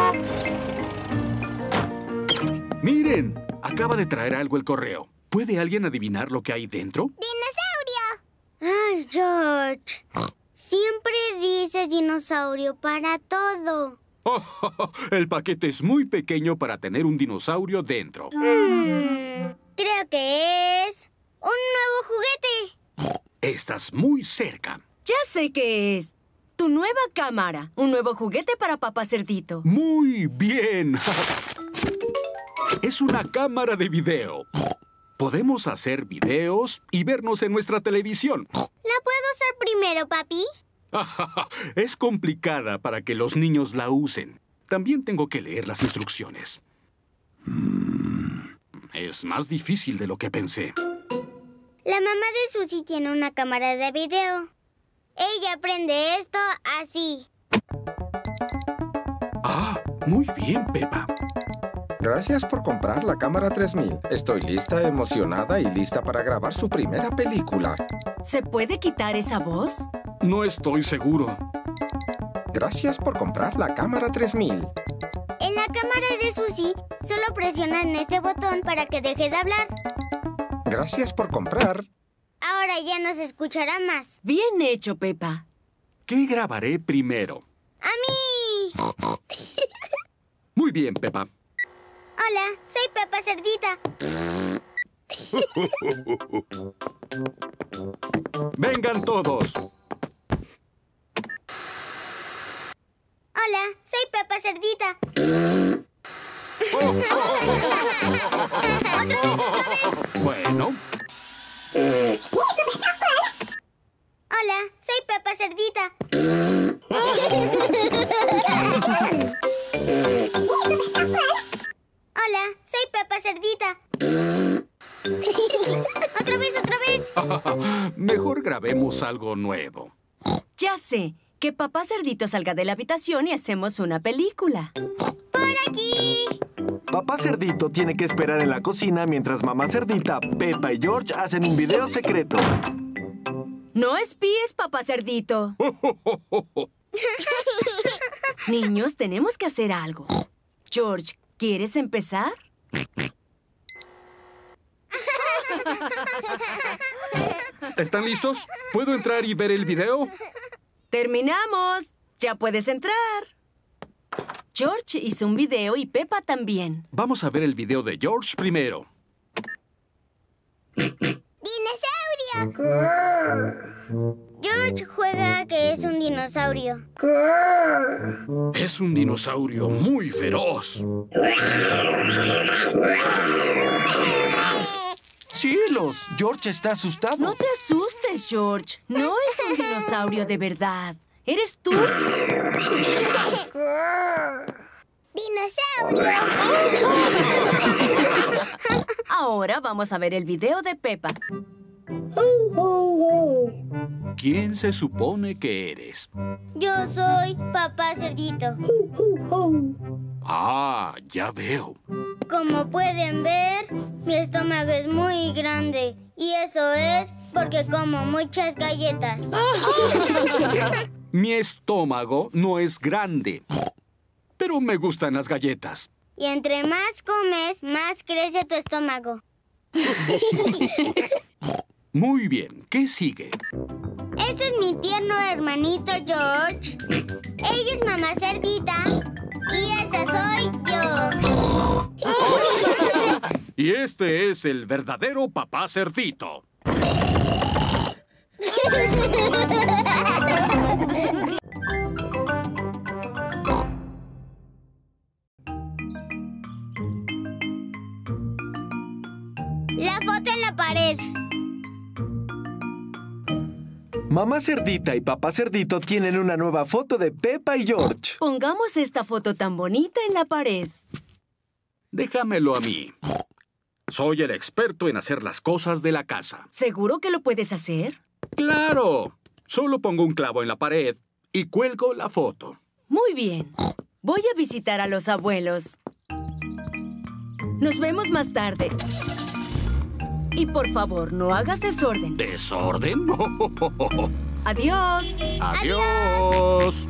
Miren, acaba de traer algo el correo. ¿Puede alguien adivinar lo que hay dentro? ¡Dinosaurio! Ay, George. Siempre dices dinosaurio para todo. Oh, oh, oh, el paquete es muy pequeño para tener un dinosaurio dentro. Hmm, creo que es un nuevo juguete. Estás muy cerca. Ya sé qué es. Tu nueva cámara. Un nuevo juguete para Papá Cerdito. Muy bien. Es una cámara de video. Podemos hacer videos y vernos en nuestra televisión. ¿La puedo usar primero, papi? Es complicada para que los niños la usen. También tengo que leer las instrucciones. Es más difícil de lo que pensé. La mamá de Susie tiene una cámara de video. Ella aprende esto así. Ah, muy bien, Pepa. Gracias por comprar la cámara tres mil. Estoy lista, emocionada y lista para grabar su primera película. ¿Se puede quitar esa voz? No estoy seguro. Gracias por comprar la cámara tres mil. En la cámara de Susie, solo presionan este botón para que deje de hablar. Gracias por comprar. Ahora ya no se escuchará más. Bien hecho, Pepa. ¿Qué grabaré primero? ¡A mí! Muy bien, Pepa. Hola, soy Pepa Cerdita. ¡Vengan todos! Hola, soy Pepa Cerdita. Oh, oh, oh. ¡Otra vez, otra vez! Bueno. Hola, soy Pepa Cerdita. Hola, soy Pepa Cerdita. ¡Otra vez, otra vez! Mejor grabemos algo nuevo. Ya sé. Que Papá Cerdito salga de la habitación y hacemos una película. ¡Por aquí! Papá Cerdito tiene que esperar en la cocina mientras Mamá Cerdita, Pepa y George hacen un video secreto. No espíes, papá cerdito. Niños, tenemos que hacer algo. George, ¿quieres empezar? ¿Están listos? ¿Puedo entrar y ver el video? ¡Terminamos! ¡Ya puedes entrar! George hizo un video y Peppa también. Vamos a ver el video de George primero. ¡Dinosaurio! George juega que es un dinosaurio. Es un dinosaurio muy feroz. ¡Cielos! George está asustado. No te asustes, George. No es un dinosaurio de verdad. ¡Eres tú! ¡Dinosaurio! Ahora vamos a ver el video de Peppa. ¿Quién se supone que eres? Yo soy Papá Cerdito. Ah, ya veo. Como pueden ver, mi estómago es muy grande. Y eso es porque como muchas galletas. Mi estómago no es grande, pero me gustan las galletas. Y entre más comes, más crece tu estómago. Muy bien, ¿qué sigue? Este es mi tierno hermanito George. Ella es Mamá Cerdita. Y esta soy yo. Y este es el verdadero Papá Cerdito. La foto en la pared. Mamá Cerdita y Papá Cerdito tienen una nueva foto de Peppa y George. Pongamos esta foto tan bonita en la pared. Déjamelo a mí. Soy el experto en hacer las cosas de la casa. ¿Seguro que lo puedes hacer? ¡Claro! Solo pongo un clavo en la pared y cuelgo la foto. Muy bien. Voy a visitar a los abuelos. Nos vemos más tarde. Y por favor, no hagas desorden. ¿Desorden? Adiós. Adiós.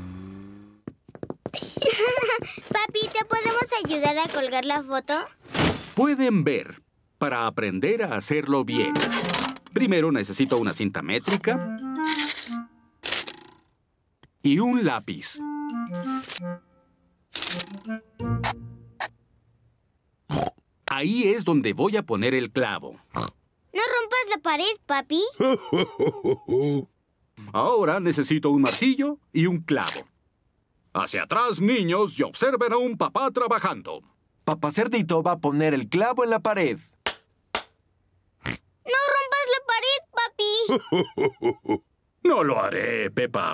Papi, ¿te podemos ayudar a colgar la foto? Pueden ver, para aprender a hacerlo bien. Primero necesito una cinta métrica y un lápiz. Ahí es donde voy a poner el clavo. No rompas la pared, papi. Ahora necesito un martillo y un clavo. Hacia atrás, niños, y observen a un papá trabajando. Papá Cerdito va a poner el clavo en la pared. ¡No rompas la pared, papi! No lo haré, Peppa.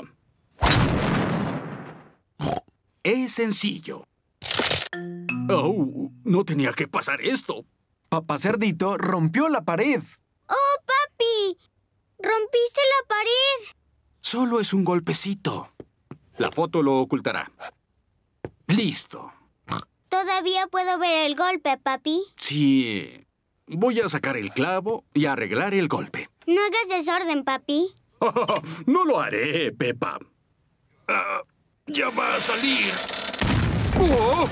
Es sencillo. Oh, no tenía que pasar esto. Papá Cerdito rompió la pared. ¡Oh, papi! ¡Rompiste la pared! Solo es un golpecito. La foto lo ocultará. Listo. ¿Todavía puedo ver el golpe, papi? Sí. Voy a sacar el clavo y arreglar el golpe. No hagas desorden, papi. No lo haré, Peppa. Uh, ya va a salir. Oh.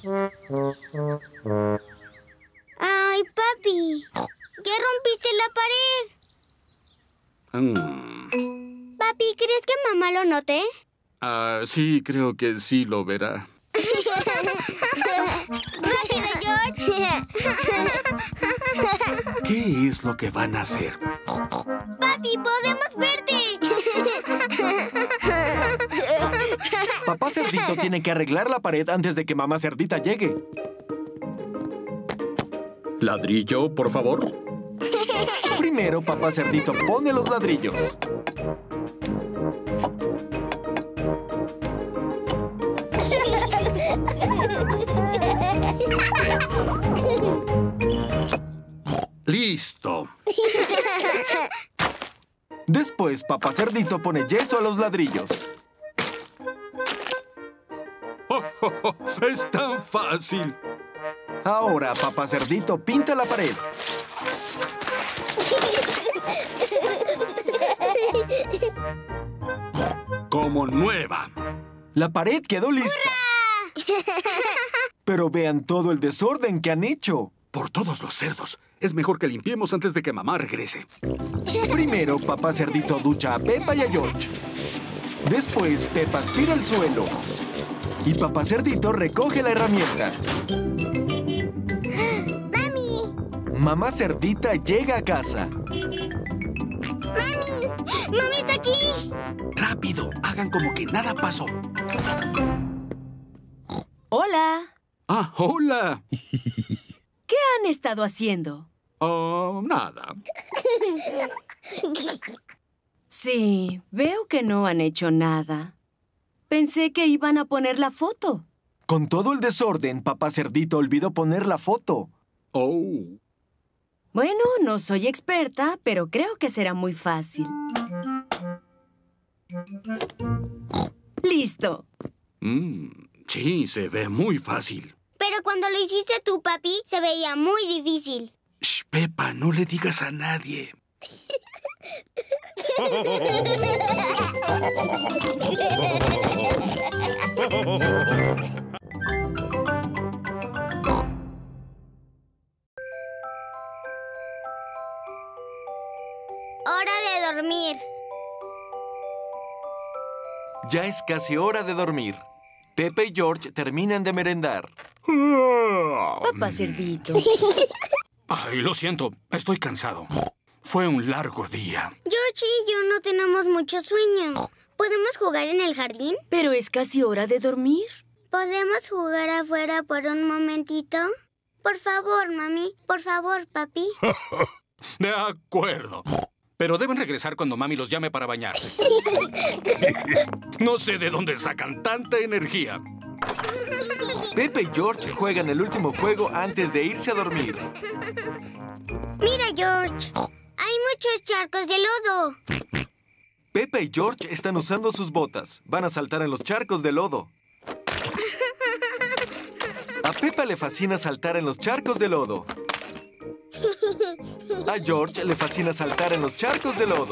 ¡Ay, papi! ¡Ya rompiste la pared! Mm. Papi, ¿crees que mamá lo note? Ah, sí, creo que sí lo verá. ¡Rápido, George! ¿Qué es lo que van a hacer? ¡Papi, podemos verte! Papá Cerdito tiene que arreglar la pared antes de que Mamá Cerdita llegue. ¿Ladrillo, por favor? Primero, Papá Cerdito pone los ladrillos. ¡Listo! Después, Papá Cerdito pone yeso a los ladrillos. Oh, oh, oh, ¡es tan fácil! Ahora, Papá Cerdito pinta la pared. Como nueva. La pared quedó lista. Pero vean todo el desorden que han hecho. Por todos los cerdos. Es mejor que limpiemos antes de que mamá regrese. Primero, Papá Cerdito ducha a Peppa y a George. Después, Peppa aspira el suelo. Y Papá Cerdito recoge la herramienta. ¡Mami! Mamá Cerdita llega a casa. ¡Mami! ¡Mami está aquí! ¡Rápido! Hagan como que nada pasó. Hola. Ah, hola. ¿Qué han estado haciendo? Oh, nada. Sí, veo que no han hecho nada. Pensé que iban a poner la foto. Con todo el desorden, Papá Cerdito olvidó poner la foto. Oh. Bueno, no soy experta, pero creo que será muy fácil. ¡Listo! Mm, sí, se ve muy fácil. Pero cuando lo hiciste tú, papi, se veía muy difícil. Shh, Peppa, no le digas a nadie. Hora de dormir. Ya es casi hora de dormir. Peppa y George terminan de merendar. Papá Cerdito. Ay, lo siento. Estoy cansado. Fue un largo día. George y yo no tenemos mucho sueño. ¿Podemos jugar en el jardín? Pero es casi hora de dormir. ¿Podemos jugar afuera por un momentito? Por favor, mami. Por favor, papi. De acuerdo. Pero deben regresar cuando mami los llame para bañarse. No sé de dónde sacan tanta energía. Peppa y George juegan el último juego antes de irse a dormir. Mira, George. Hay muchos charcos de lodo. Peppa y George están usando sus botas. Van a saltar en los charcos de lodo. A Peppa le fascina saltar en los charcos de lodo. A George le fascina saltar en los charcos de lodo.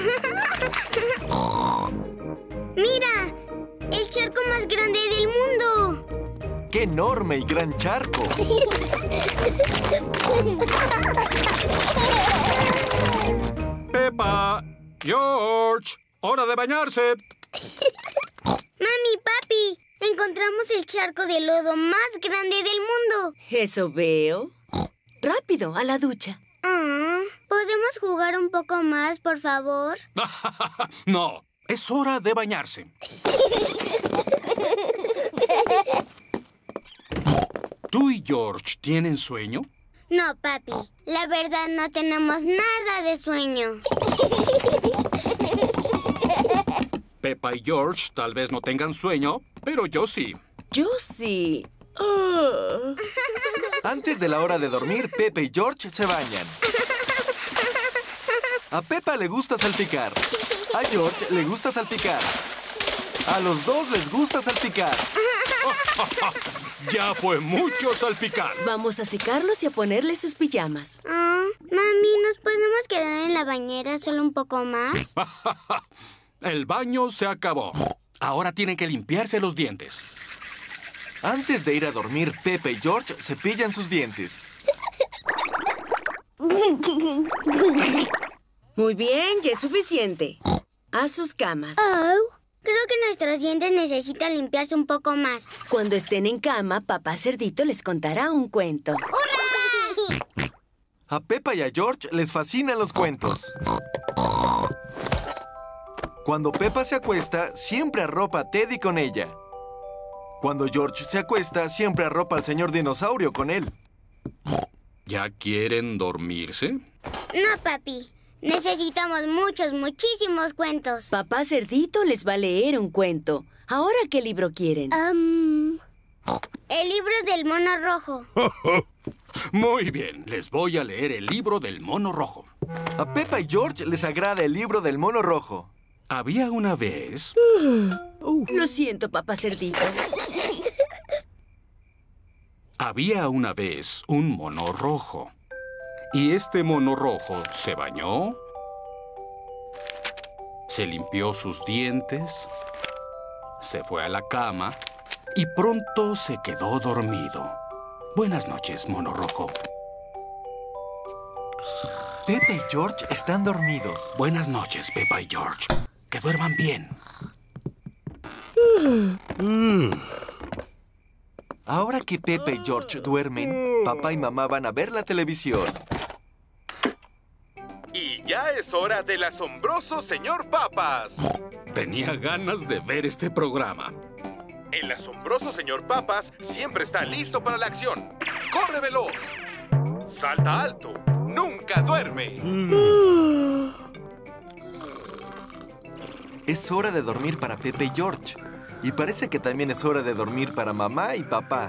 ¡Mira! ¡El charco más grande del mundo! ¡Qué enorme y gran charco! Peppa, George, hora de bañarse. Mami, papi, encontramos el charco de lodo más grande del mundo. Eso veo. Rápido, a la ducha. Ah, ¿podemos jugar un poco más, por favor? No, es hora de bañarse. ¿Tú y George tienen sueño? No, papi. La verdad, no tenemos nada de sueño. Peppa y George tal vez no tengan sueño, pero yo sí. Yo sí. Uh. Antes de la hora de dormir, Peppa y George se bañan. A Peppa le gusta salpicar. A George le gusta salpicar. A los dos les gusta salpicar. Ya fue mucho salpicar. Vamos a secarlos y a ponerles sus pijamas. Oh, mami, ¿nos podemos quedar en la bañera solo un poco más? El baño se acabó. Ahora tienen que limpiarse los dientes. Antes de ir a dormir, Peppa y George cepillan sus dientes. Muy bien, ya es suficiente. A sus camas. Oh, creo que nuestros dientes necesitan limpiarse un poco más. Cuando estén en cama, Papá Cerdito les contará un cuento. ¡Hurra! A Peppa y a George les fascinan los cuentos. Cuando Peppa se acuesta, siempre arropa a Teddy con ella. Cuando George se acuesta, siempre arropa al señor dinosaurio con él. ¿Ya quieren dormirse? No, papi. Necesitamos muchos, muchísimos cuentos. Papá Cerdito les va a leer un cuento. ¿Ahora qué libro quieren? Um, el libro del mono rojo. Muy bien, les voy a leer el libro del mono rojo. A Peppa y George les agrada el libro del mono rojo. Había una vez... Uh, lo siento, Papá Cerdito. Había una vez un mono rojo. Y este mono rojo se bañó, Se limpió sus dientes, se fue a la cama y pronto se quedó dormido. Buenas noches, mono rojo. Pepa y George están dormidos. Buenas noches, Pepa y George. Que duerman bien. Ahora que Pepa y George duermen, papá y mamá van a ver la televisión. Y ya es hora del asombroso señor Papas. Tenía ganas de ver este programa. El asombroso señor Papas siempre está listo para la acción. ¡Corre veloz! ¡Salta alto! ¡Nunca duerme! Es hora de dormir para Pepa y George. Y parece que también es hora de dormir para mamá y papá.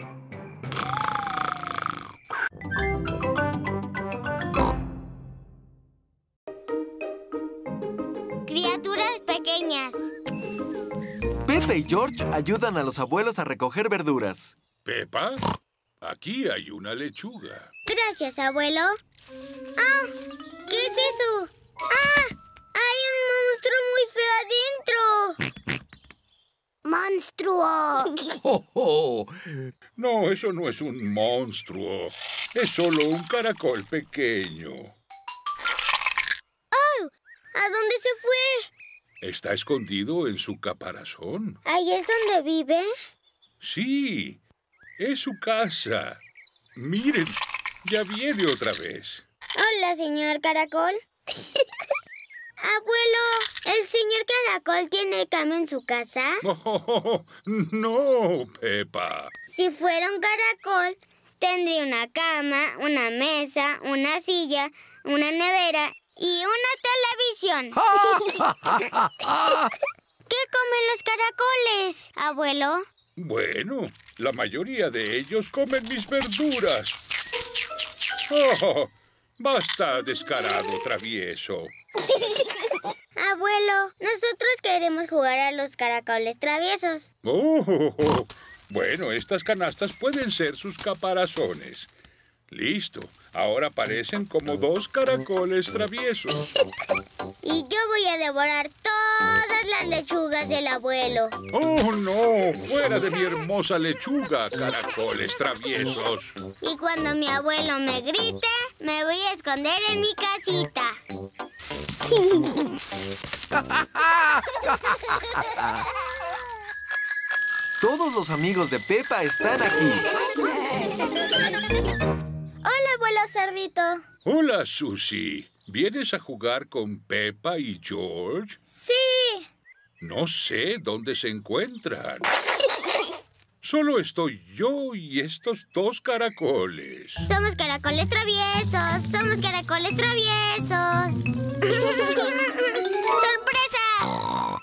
Criaturas pequeñas. Pepa y George ayudan a los abuelos a recoger verduras. Pepa, aquí hay una lechuga. Gracias, abuelo. ¡Ah! ¿Qué es eso? ¡Ah! ¡Hay un monstruo muy feo adentro! ¡Monstruo! Oh, oh. No, eso no es un monstruo. Es solo un caracol pequeño. ¡Oh! ¿A dónde se fue? Está escondido en su caparazón. ¿Ahí es donde vive? Sí, es su casa. Miren, ya viene otra vez. Hola, señor Caracol. Abuelo, ¿el señor Caracol tiene cama en su casa? Oh, no, Pepa. Si fuera un caracol, tendría una cama, una mesa, una silla, una nevera y una televisión. ¿Qué comen los caracoles, abuelo? Bueno, la mayoría de ellos comen mis verduras. Oh, basta, descarado travieso. Abuelo, nosotros queremos jugar a los caracoles traviesos. Oh, bueno, estas canastas pueden ser sus caparazones. Listo, ahora parecen como dos caracoles traviesos. Y yo voy a devorar todas las lechugas del abuelo. ¡Oh, no! ¡Fuera de mi hermosa lechuga, caracoles traviesos! Y cuando mi abuelo me grite, me voy a esconder en mi casita. Todos los amigos de Pepa están aquí. Hola, abuelo cerdito. Hola, Susie. ¿Vienes a jugar con Pepa y George? Sí. No sé dónde se encuentran. Solo estoy yo y estos dos caracoles. Somos caracoles traviesos. Somos caracoles traviesos. ¡Sorpresa!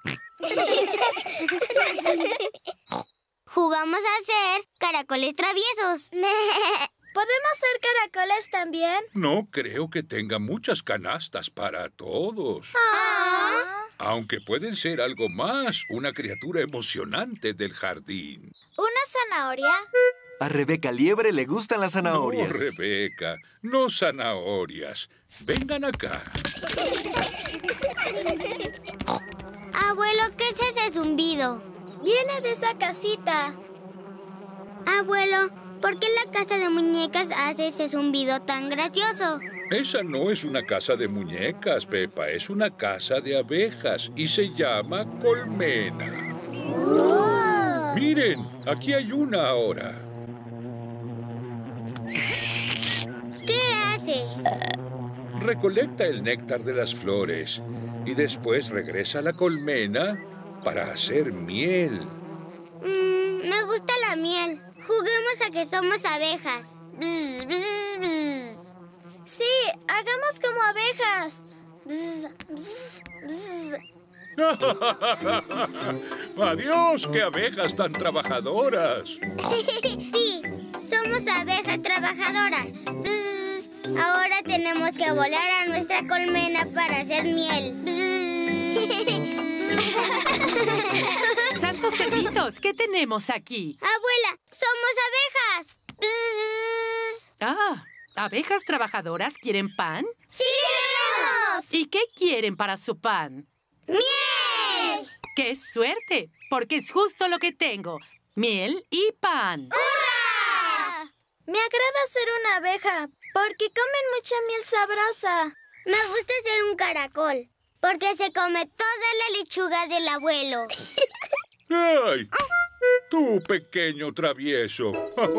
Jugamos a ser caracoles traviesos. ¿Podemos ser caracoles también? No creo que tenga muchas canastas para todos. Ah. Aunque pueden ser algo más, una criatura emocionante del jardín. ¿Una zanahoria? A Rebeca Liebre le gustan las zanahorias. No, Rebeca, no zanahorias. Vengan acá. Abuelo, ¿qué es ese zumbido? Viene de esa casita. Abuelo, ¿por qué la casa de muñecas hace ese zumbido tan gracioso? Esa no es una casa de muñecas, Pepa. Es una casa de abejas y se llama colmena. Oh. Miren, aquí hay una ahora. ¿Qué hace? Recolecta el néctar de las flores y después regresa a la colmena para hacer miel. Mm, me gusta la miel. Juguemos a que somos abejas. Bzz, bzz, bzz. Sí, hagamos como abejas. Bzz, bzz, bzz. ¡Adiós! ¡Qué abejas tan trabajadoras! Sí, somos abejas trabajadoras. Bzz. Ahora tenemos que volar a nuestra colmena para hacer miel. ¡Santos cerditos! ¿Qué tenemos aquí? Abuela, somos abejas. Bzz. Ah, ¿abejas trabajadoras quieren pan? ¡Sí, queremos! ¿Y qué quieren para su pan? ¡Miel! ¡Qué suerte! Porque es justo lo que tengo. Miel y pan. ¡Hurra! Me agrada ser una abeja, porque comen mucha miel sabrosa. Me gusta ser un caracol, porque se come toda la lechuga del abuelo. ¡Ay! ¡Tú, pequeño travieso!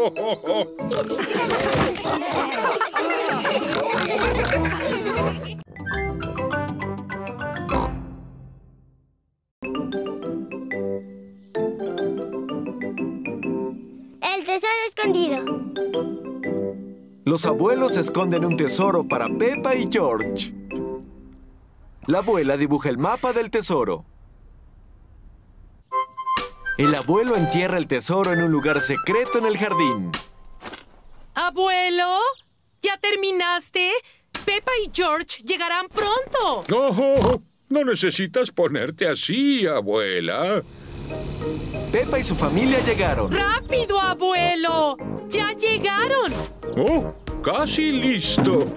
El tesoro escondido. Los abuelos esconden un tesoro para Peppa y George. La abuela dibuja el mapa del tesoro. El abuelo entierra el tesoro en un lugar secreto en el jardín. ¡Abuelo! ¿Ya terminaste? Peppa y George llegarán pronto. ¡No! No necesitas ponerte así, abuela. Peppa y su familia llegaron. ¡Rápido, abuelo! ¡Ya llegaron! ¡Oh! ¡Casi listo!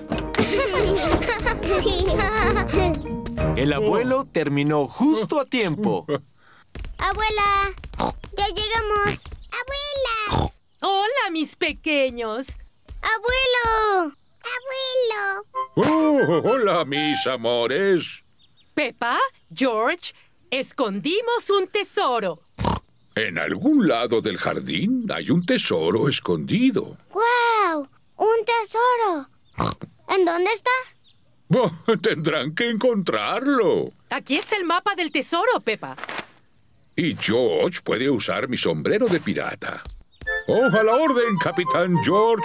El abuelo terminó justo a tiempo. Abuela, ya llegamos. Abuela. Hola, mis pequeños. Abuelo. Abuelo. ¡Oh! ¡Hola, mis amores! Peppa, George, escondimos un tesoro. En algún lado del jardín hay un tesoro escondido. ¡Guau! ¡Un tesoro! ¿En dónde está? Oh, tendrán que encontrarlo. Aquí está el mapa del tesoro, Peppa. Y George puede usar mi sombrero de pirata. ¡Oh, a la orden, Capitán George!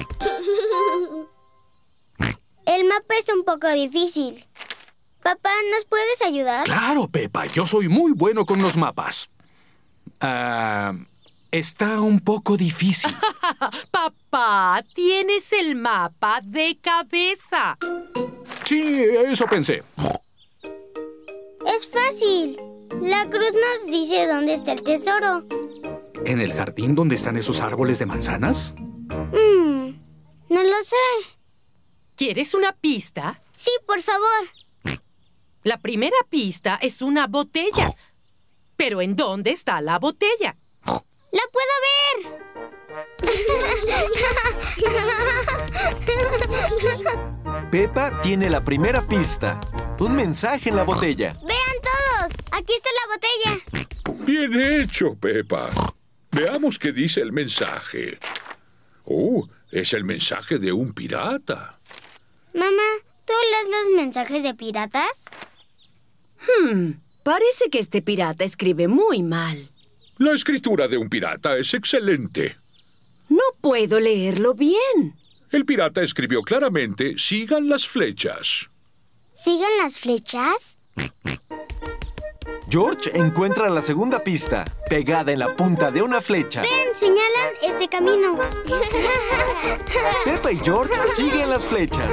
El mapa es un poco difícil. Papá, ¿nos puedes ayudar? Claro, Peppa. Yo soy muy bueno con los mapas. Ah, está un poco difícil. Papá, tienes el mapa de cabeza. Sí, eso pensé. Es fácil. La cruz nos dice dónde está el tesoro. ¿En el jardín donde están esos árboles de manzanas? Mm, no lo sé. ¿Quieres una pista? Sí, por favor. La primera pista es una botella. ¿Pero en dónde está la botella? ¡La puedo ver! Peppa tiene la primera pista. Un mensaje en la botella. ¡Vean todos! ¡Aquí está la botella! Bien hecho, Peppa. Veamos qué dice el mensaje. Oh, es el mensaje de un pirata. Mamá, ¿tú lees los mensajes de piratas? Hmm, parece que este pirata escribe muy mal. La escritura de un pirata es excelente. No puedo leerlo bien. El pirata escribió claramente, sigan las flechas. ¿Sigan las flechas? George encuentra la segunda pista, pegada en la punta de una flecha. ¡Ven! Señalan este camino. Peppa y George siguen las flechas.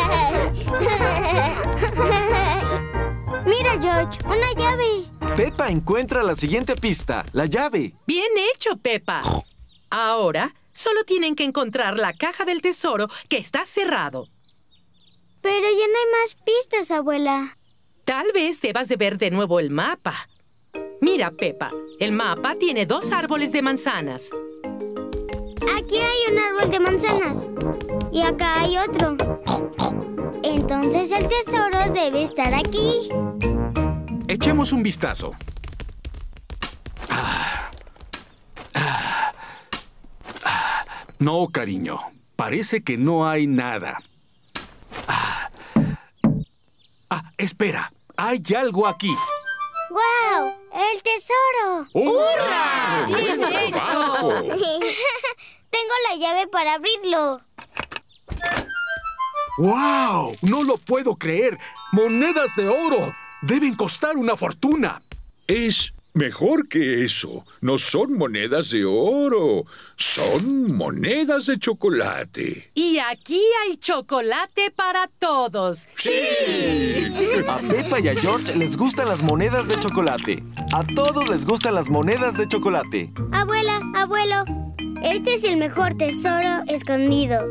Mira, George, una llave. Peppa encuentra la siguiente pista, la llave. Bien hecho, Peppa. Ahora, solo tienen que encontrar la caja del tesoro que está cerrado. Pero ya no hay más pistas, abuela. Tal vez debas de ver de nuevo el mapa. Mira, Peppa, el mapa tiene dos árboles de manzanas. Aquí hay un árbol de manzanas. Y acá hay otro. Entonces el tesoro debe estar aquí. Echemos un vistazo. Ah. Ah. Ah. No, cariño. Parece que no hay nada. Ah. Ah, espera. Hay algo aquí. ¡Guau! ¡El tesoro! ¡Hurra! ¡Bien hecho! Tengo la llave para abrirlo. ¡Wow! ¡No lo puedo creer! ¡Monedas de oro! ¡Deben costar una fortuna! Es mejor que eso. No son monedas de oro. Son monedas de chocolate. Y aquí hay chocolate para todos. ¡Sí! A Peppa y a George les gustan las monedas de chocolate. A todos les gustan las monedas de chocolate. Abuela, abuelo, Este es el mejor tesoro escondido.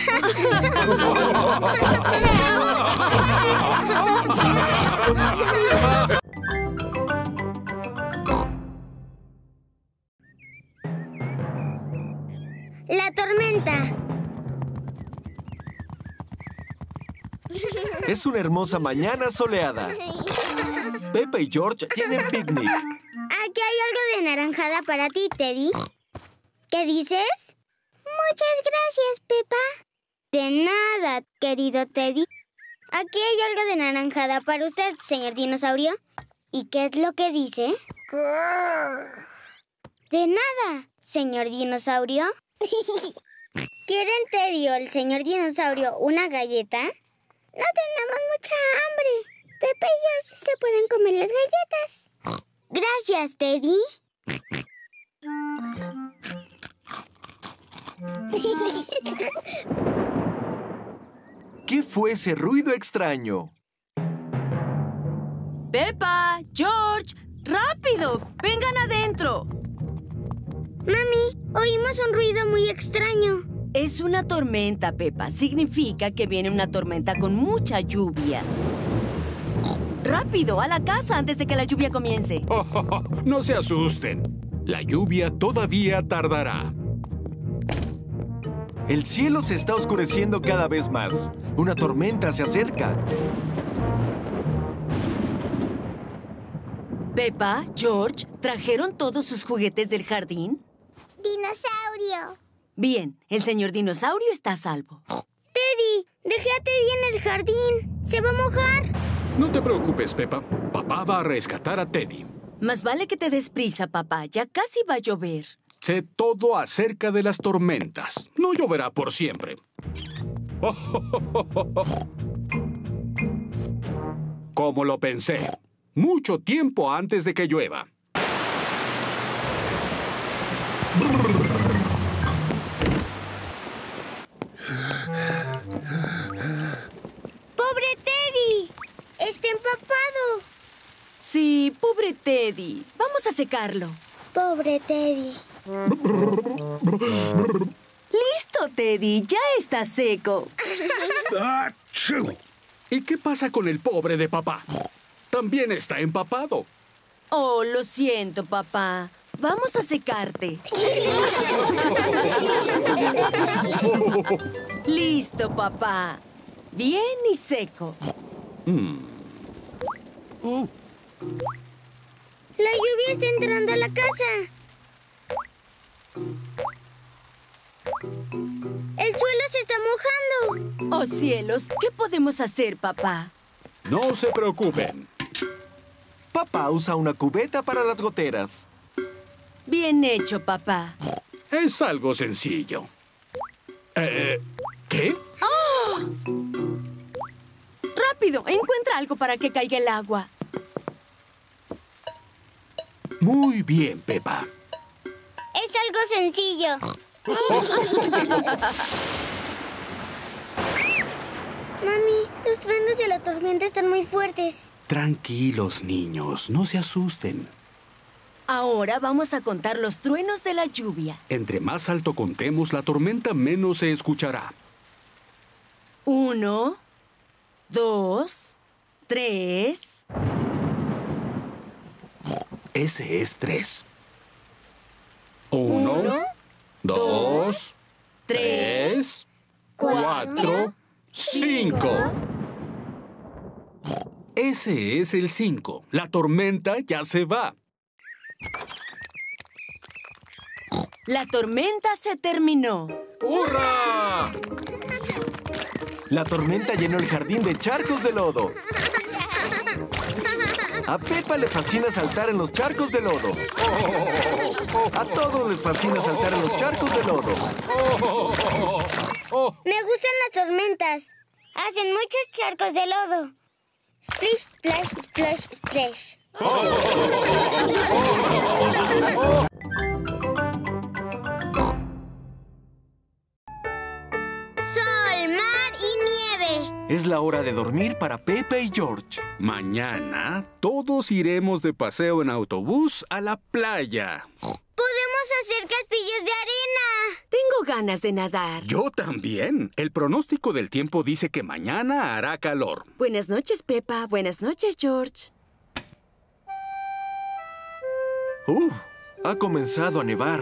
La tormenta. Es una hermosa mañana soleada. Peppa y George tienen picnic. Aquí hay algo de naranjada para ti, Teddy. ¿Qué dices? Muchas gracias, Peppa. De nada, querido Teddy. Aquí hay algo de naranjada para usted, señor dinosaurio. ¿Y qué es lo que dice? De nada, señor dinosaurio. ¿Quieren Teddy o el señor dinosaurio una galleta? No tenemos mucha hambre. Peppa y George se pueden comer las galletas. Gracias, Teddy. ¿Qué fue ese ruido extraño? Peppa, George, rápido, vengan adentro. Mami, oímos un ruido muy extraño. Es una tormenta, Peppa. Significa que viene una tormenta con mucha lluvia. ¡Rápido, a la casa antes de que la lluvia comience! Oh, oh, oh, no se asusten. La lluvia todavía tardará. El cielo se está oscureciendo cada vez más. Una tormenta se acerca. Peppa, George, ¿trajeron todos sus juguetes del jardín? ¡Dinosaurio! Bien, el señor dinosaurio está a salvo. ¡Teddy! ¡Dejé a Teddy en el jardín! ¡Se va a mojar! No te preocupes, Peppa. Papá va a rescatar a Teddy. Más vale que te des prisa, papá. Ya casi va a llover. Sé todo acerca de las tormentas. No lloverá por siempre. Como lo pensé. Mucho tiempo antes de que llueva. ¡Pobre Teddy! ¡Está empapado! Sí, pobre Teddy. Vamos a secarlo. Pobre Teddy. ¡Listo, Teddy! ¡Ya está seco! ¿Y qué pasa con el pobre de papá? También está empapado. Oh, lo siento, papá. Vamos a secarte. Listo, papá. Bien y seco. Mm. Uh. La lluvia está entrando a la casa. El suelo se está mojando. Oh, cielos, ¿qué podemos hacer, papá? No se preocupen. Papá usa una cubeta para las goteras. Bien hecho, papá. Es algo sencillo. Eh, ¿Qué? ¡Oh! ¡Rápido! Encuentra algo para que caiga el agua. Muy bien, Peppa. Es algo sencillo. Mami, los truenos de la tormenta están muy fuertes. Tranquilos, niños. No se asusten. Ahora vamos a contar los truenos de la lluvia. Entre más alto contemos la tormenta, menos se escuchará. Uno, dos, tres. Ese es tres. Uno, Uno dos, tres, tres, cuatro, cinco. Ese es el cinco. La tormenta ya se va. La tormenta se terminó. ¡Hurra! La tormenta llenó el jardín de charcos de lodo. A Peppa le fascina saltar en los charcos de lodo. A todos les fascina saltar en los charcos de lodo. Me gustan las tormentas. Hacen muchos charcos de lodo. Splish, splash, splash, splash. Sol, mar y nieve. Es la hora de dormir para Peppa y George. Mañana todos iremos de paseo en autobús a la playa. ¿Podemos a hacer castillos de arena. Tengo ganas de nadar. Yo también. El pronóstico del tiempo dice que mañana hará calor. Buenas noches, Peppa. Buenas noches, George. Uh, ha comenzado a nevar.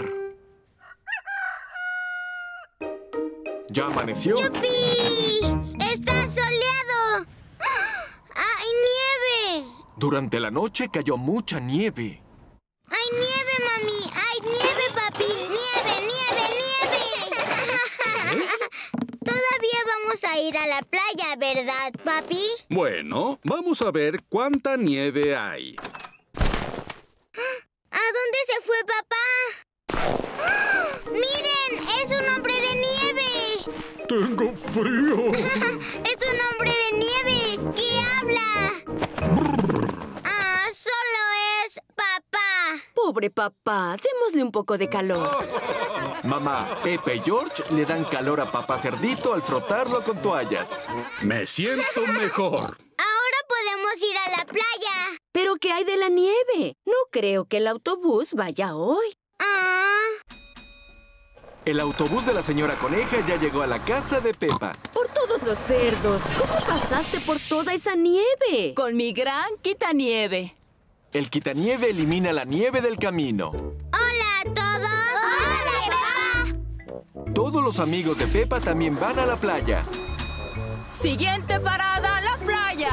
¿Ya amaneció? ¡Yupi! ¡Está soleado! ¡Hay nieve! Durante la noche cayó mucha nieve. ¡Hay nieve, mami! ¡Hay nieve, papi! ¡Nieve, nieve, nieve! Todavía vamos a ir a la playa, ¿verdad, papi? Bueno, vamos a ver cuánta nieve hay. ¿A dónde se fue, papá? ¡Miren! ¡Es un hombre de nieve! ¡Tengo frío! ¡Es un hombre de nieve! ¿Qué habla? ¡Ah, solo es papá! Pobre papá, démosle un poco de calor. Mamá, Pepe y George le dan calor a papá cerdito al frotarlo con toallas. Me siento mejor. Ahora podemos ir a la playa. ¿Pero qué hay de la nieve? No creo que el autobús vaya hoy. Ah. El autobús de la señora Coneja ya llegó a la casa de Peppa. Por todos los cerdos, ¿cómo pasaste por toda esa nieve? Con mi gran quitanieve. El quitanieve elimina la nieve del camino. ¡Hola a todos! ¡Hola, Peppa! Todos los amigos de Peppa también van a la playa. Siguiente parada, la playa.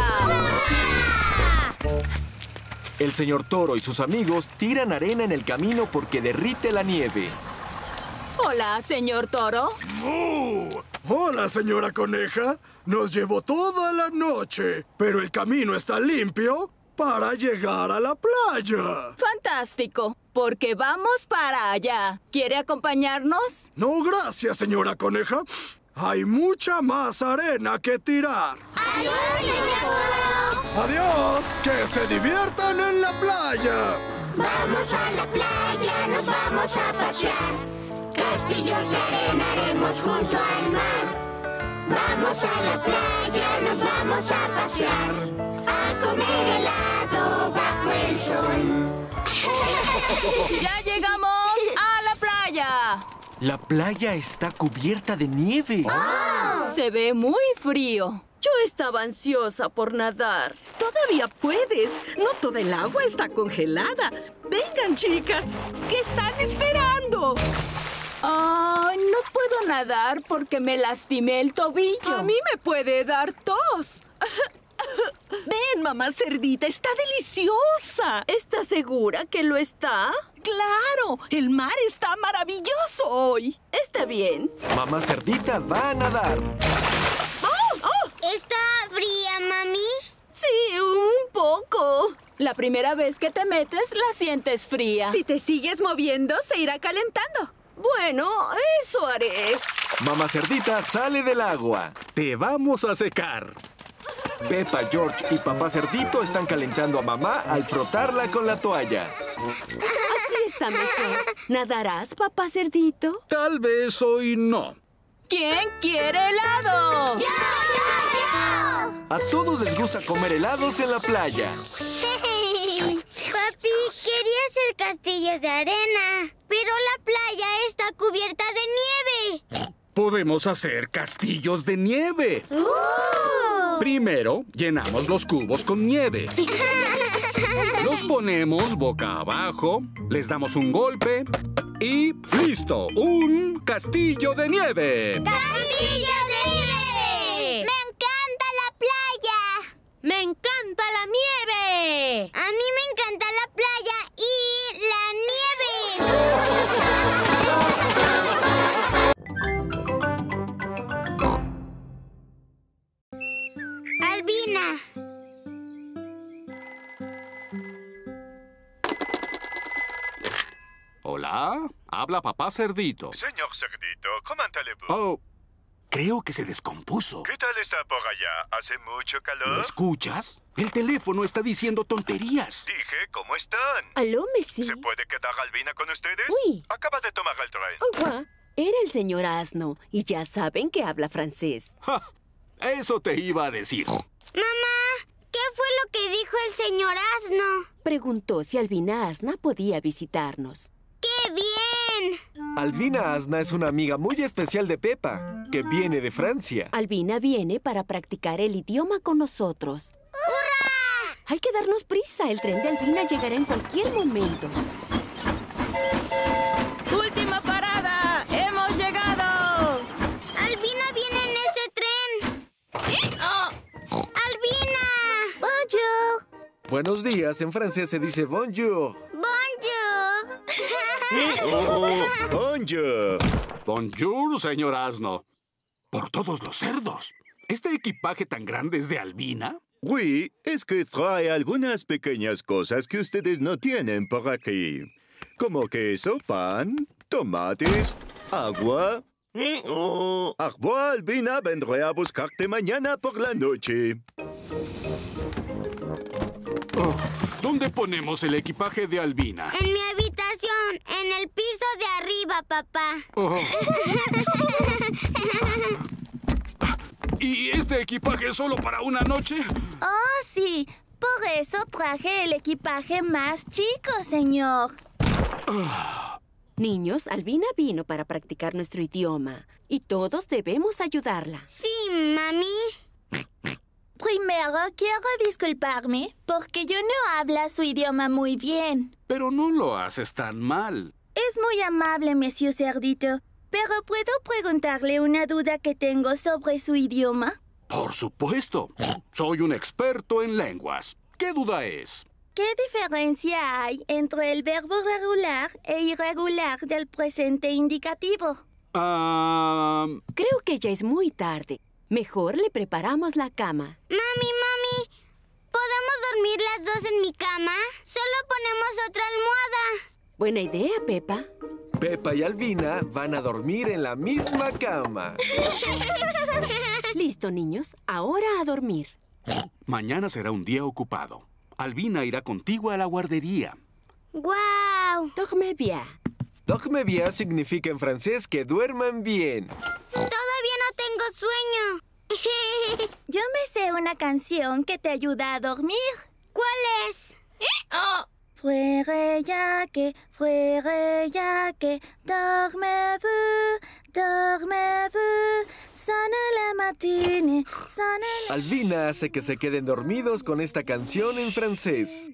El señor Toro y sus amigos tiran arena en el camino porque derrite la nieve. Hola, señor Toro. ¡Oh! Hola, señora Coneja. Nos llevó toda la noche, pero el camino está limpio para llegar a la playa. Fantástico, porque vamos para allá. ¿Quiere acompañarnos? No, gracias, señora Coneja. Hay mucha más arena que tirar. ¡Adiós, señor Toro! ¡Adiós! ¡Que se diviertan en la playa! Vamos a la playa, nos vamos a pasear. Castillos de arena haremos junto al mar. Vamos a la playa, nos vamos a pasear. A comer helado bajo el sol. ¡Ya llegamos a la playa! La playa está cubierta de nieve. ¡Oh! Se ve muy frío. Yo estaba ansiosa por nadar. Todavía puedes. No toda el agua está congelada. Vengan, chicas. ¿Qué están esperando? Ay, no puedo nadar porque me lastimé el tobillo. A mí me puede dar tos. Ven, mamá cerdita, está deliciosa. ¿Estás segura que lo está? ¡Claro! El mar está maravilloso hoy. Está bien. Mamá cerdita va a nadar. ¡Oh! ¡Oh! ¿Está fría, mami? Sí, un poco. La primera vez que te metes, la sientes fría. Si te sigues moviendo, se irá calentando. Bueno, eso haré. Mamá cerdita sale del agua. Te vamos a secar. Peppa, George y papá cerdito están calentando a mamá al frotarla con la toalla. Así está mejor. ¿Nadarás, papá cerdito? Tal vez hoy no. ¿Quién quiere helado? ¡Yo, yo, yo! A todos les gusta comer helados en la playa. Papi, quería hacer castillos de arena, pero la playa está cubierta de nieve. Podemos hacer castillos de nieve. ¡Uh! Primero, llenamos los cubos con nieve. Los ponemos boca abajo, les damos un golpe y ¡listo! ¡Un castillo de nieve! ¡Castillo de nieve! ¡Me encanta la playa! ¡Me encanta la nieve! A mí me encanta la playa y la nieve. Albina. Hola, habla papá cerdito. Señor Cerdito, ¿cómo allez-vous? Oh, creo que se descompuso. ¿Qué tal está por allá? ¿Hace mucho calor? ¿Lo escuchas? El teléfono está diciendo tonterías. Dije, ¿cómo están? Aló, Messi. ¿Se puede quedar Albina con ustedes? Oui. Acaba de tomar el tren. Au revoir. Era el señor Asno, y ya saben que habla francés. Ja, eso te iba a decir. Mamá, ¿qué fue lo que dijo el señor Asno? Preguntó si Albina Asna podía visitarnos. ¡Qué bien! Albina Asna es una amiga muy especial de Peppa, que viene de Francia. Albina viene para practicar el idioma con nosotros. ¡Hurra! Hay que darnos prisa. El tren de Albina llegará en cualquier momento. ¡Última parada! ¡Hemos llegado! ¡Albina viene en ese tren! ¿Eh? Oh. ¡Albina! ¡Bonjour! Buenos días. En francés se dice bonjour. ¡Bonjour! Oh, bonjour. Bonjour, señor Asno. Por todos los cerdos. ¿Este equipaje tan grande es de Albina? Oui, es que trae algunas pequeñas cosas que ustedes no tienen por aquí. Como queso, pan, tomates, agua. Oh, agua, Albina, vendré a buscarte mañana por la noche. Oh, ¿dónde ponemos el equipaje de Albina? En mi habitación, en el piso de arriba, papá. Oh. ¿Y este equipaje es solo para una noche? Oh, sí. Por eso traje el equipaje más chico, señor. Oh. Niños, Albina vino para practicar nuestro idioma. Y todos debemos ayudarla. Sí, mami. Primero, quiero disculparme porque yo no hablo su idioma muy bien. Pero no lo haces tan mal. Es muy amable, Monsieur Cerdito. ¿Pero puedo preguntarle una duda que tengo sobre su idioma? Por supuesto. Soy un experto en lenguas. ¿Qué duda es? ¿Qué diferencia hay entre el verbo regular e irregular del presente indicativo? Um... Creo que ya es muy tarde. Mejor le preparamos la cama. Mami, mami, ¿podemos dormir las dos en mi cama? Solo ponemos otra almohada. Buena idea, Peppa. Peppa y Albina van a dormir en la misma cama. Listo, niños. Ahora a dormir. Mañana será un día ocupado. Albina irá contigo a la guardería. ¡Guau! Dorme bien. Dorme bien significa en francés que duerman bien. Todavía no tengo sueño. Yo me sé una canción que te ayuda a dormir. ¿Cuál es? Oh. Fuere ya que, fuere ya que, dormez-vous, dormez-vous, sonne la matine, sonne la... Albina hace que se queden dormidos con esta canción en francés.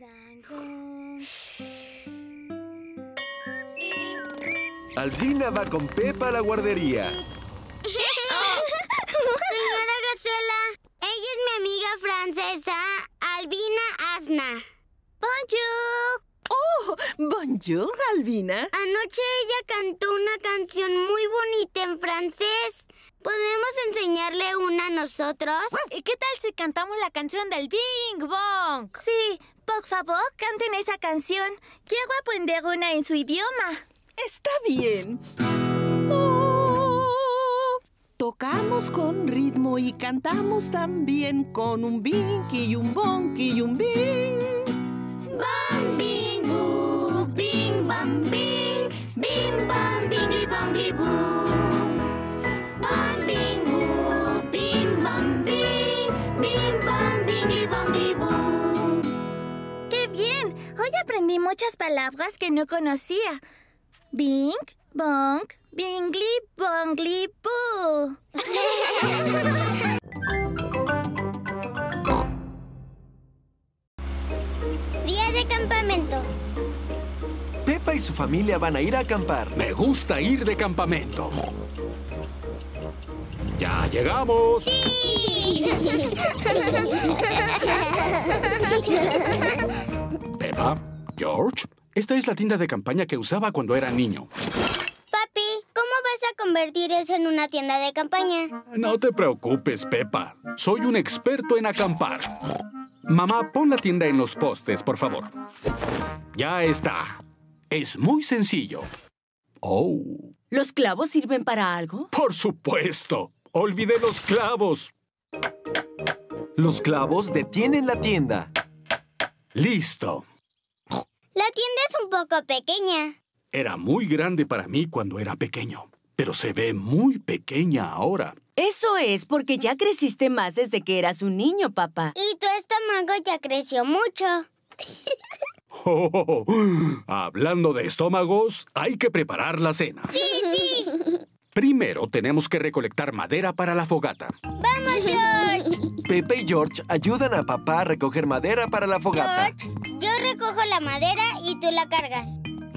Albina va con Peppa a la guardería. Señora Gacela, ella es mi amiga francesa, Albina Asna. Bonjour. Oh, bonjour, Albina. Anoche ella cantó una canción muy bonita en francés. ¿Podemos enseñarle una a nosotros? ¿Y qué tal si cantamos la canción del Bing Bong? Sí, por favor, canten esa canción. Quiero aprender una en su idioma. Está bien. Oh, tocamos con ritmo y cantamos también con un bing y un bong y un bing. Bang, bing, boo, bing, bang, bing, bing, bang, bing, bang, boo. Bang, bing, boo, bing, bang, bing, bing, bang, bing, bang, boo. ¡Qué bien! Hoy aprendí muchas palabras que no conocía. Bing, bong, bingly, bongly, boo. Día de campamento. Peppa y su familia van a ir a acampar. Me gusta ir de campamento. ¡Ya llegamos! ¡Sí! Peppa, George, esta es la tienda de campaña que usaba cuando era niño. Papi, ¿cómo vas a convertir eso en una tienda de campaña? No te preocupes, Peppa. Soy un experto en acampar. Mamá, pon la tienda en los postes, por favor. Ya está. Es muy sencillo. Oh. ¿Los clavos sirven para algo? Por supuesto. Olvidé los clavos. Los clavos detienen la tienda. Listo. La tienda es un poco pequeña. Era muy grande para mí cuando era pequeño, pero se ve muy pequeña ahora. Eso es porque ya creciste más desde que eras un niño, papá. Y tu estómago ya creció mucho. Oh, hablando de estómagos, hay que preparar la cena. ¡Sí, sí! Primero tenemos que recolectar madera para la fogata. ¡Vamos, George! Pepe y George ayudan a papá a recoger madera para la fogata. George, yo recojo la madera y tú la cargas.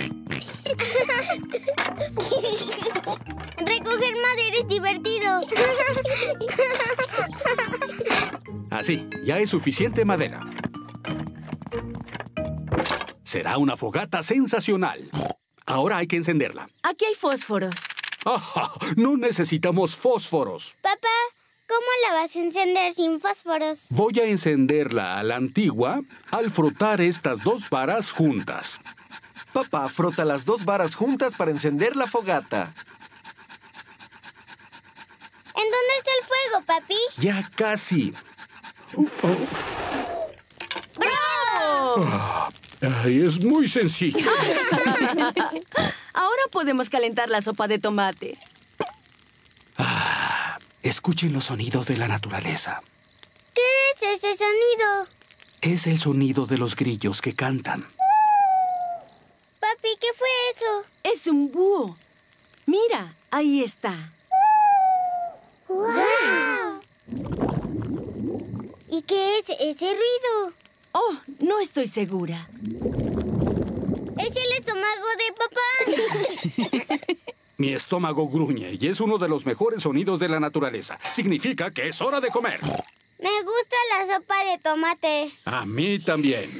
Recoger madera es divertido. Así, ya es suficiente madera. Será una fogata sensacional. Ahora hay que encenderla. Aquí hay fósforos. ¡Ajá! No necesitamos fósforos. Papá, ¿cómo la vas a encender sin fósforos? Voy a encenderla a la antigua al frotar estas dos varas juntas. Papá frota las dos varas juntas para encender la fogata. ¿En dónde está el fuego, papi? Ya casi. ¡Bravo! Ah, ay, es muy sencillo. Ahora podemos calentar la sopa de tomate. Ah, escuchen los sonidos de la naturaleza. ¿Qué es ese sonido? Es el sonido de los grillos que cantan. Papi, ¿qué fue eso? Es un búho. Mira, ahí está. ¡Wow! ¿Y qué es ese ruido? Oh, no estoy segura. ¿Es el estómago de papá? Mi estómago gruñe y es uno de los mejores sonidos de la naturaleza. Significa que es hora de comer. Me gusta la sopa de tomate. A mí también.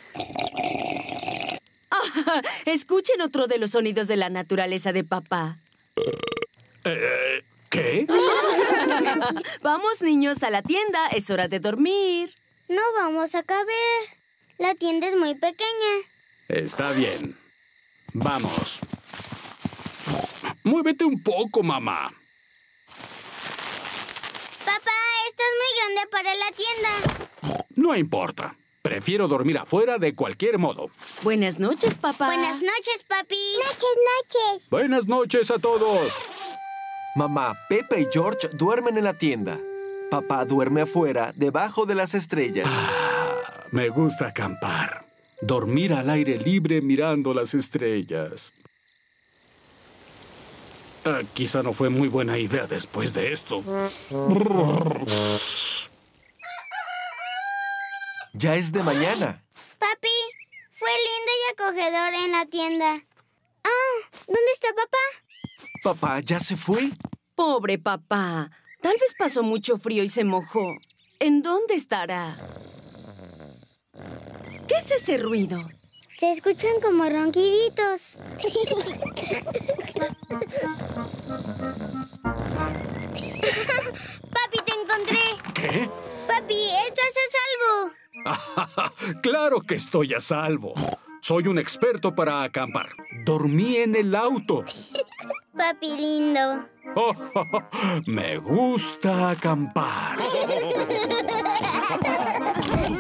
Ah, escuchen otro de los sonidos de la naturaleza de papá. Eh, ¿Qué? Vamos, niños, a la tienda. Es hora de dormir. No vamos a caber. La tienda es muy pequeña. Está bien. Vamos. Muévete un poco, mamá. Papá, esto es muy grande para la tienda. No importa. Prefiero dormir afuera de cualquier modo. Buenas noches, papá. Buenas noches, papi. Noches, noches. Buenas noches a todos. Mamá, Pepe y George duermen en la tienda. Papá duerme afuera, debajo de las estrellas. Ah, me gusta acampar. Dormir al aire libre mirando las estrellas. Ah, quizá no fue muy buena idea después de esto. Ya es de mañana. Papi, fue lindo y acogedor en la tienda. Ah, ¿dónde está papá? Papá ya se fue. Pobre papá. Tal vez pasó mucho frío y se mojó. ¿En dónde estará? ¿Qué es ese ruido? Se escuchan como ronquiditos. Papi, te encontré. ¿Qué? Papi, estás a salvo. ¡Claro que estoy a salvo! Soy un experto para acampar. Dormí en el auto. Papi lindo. Oh, me gusta acampar.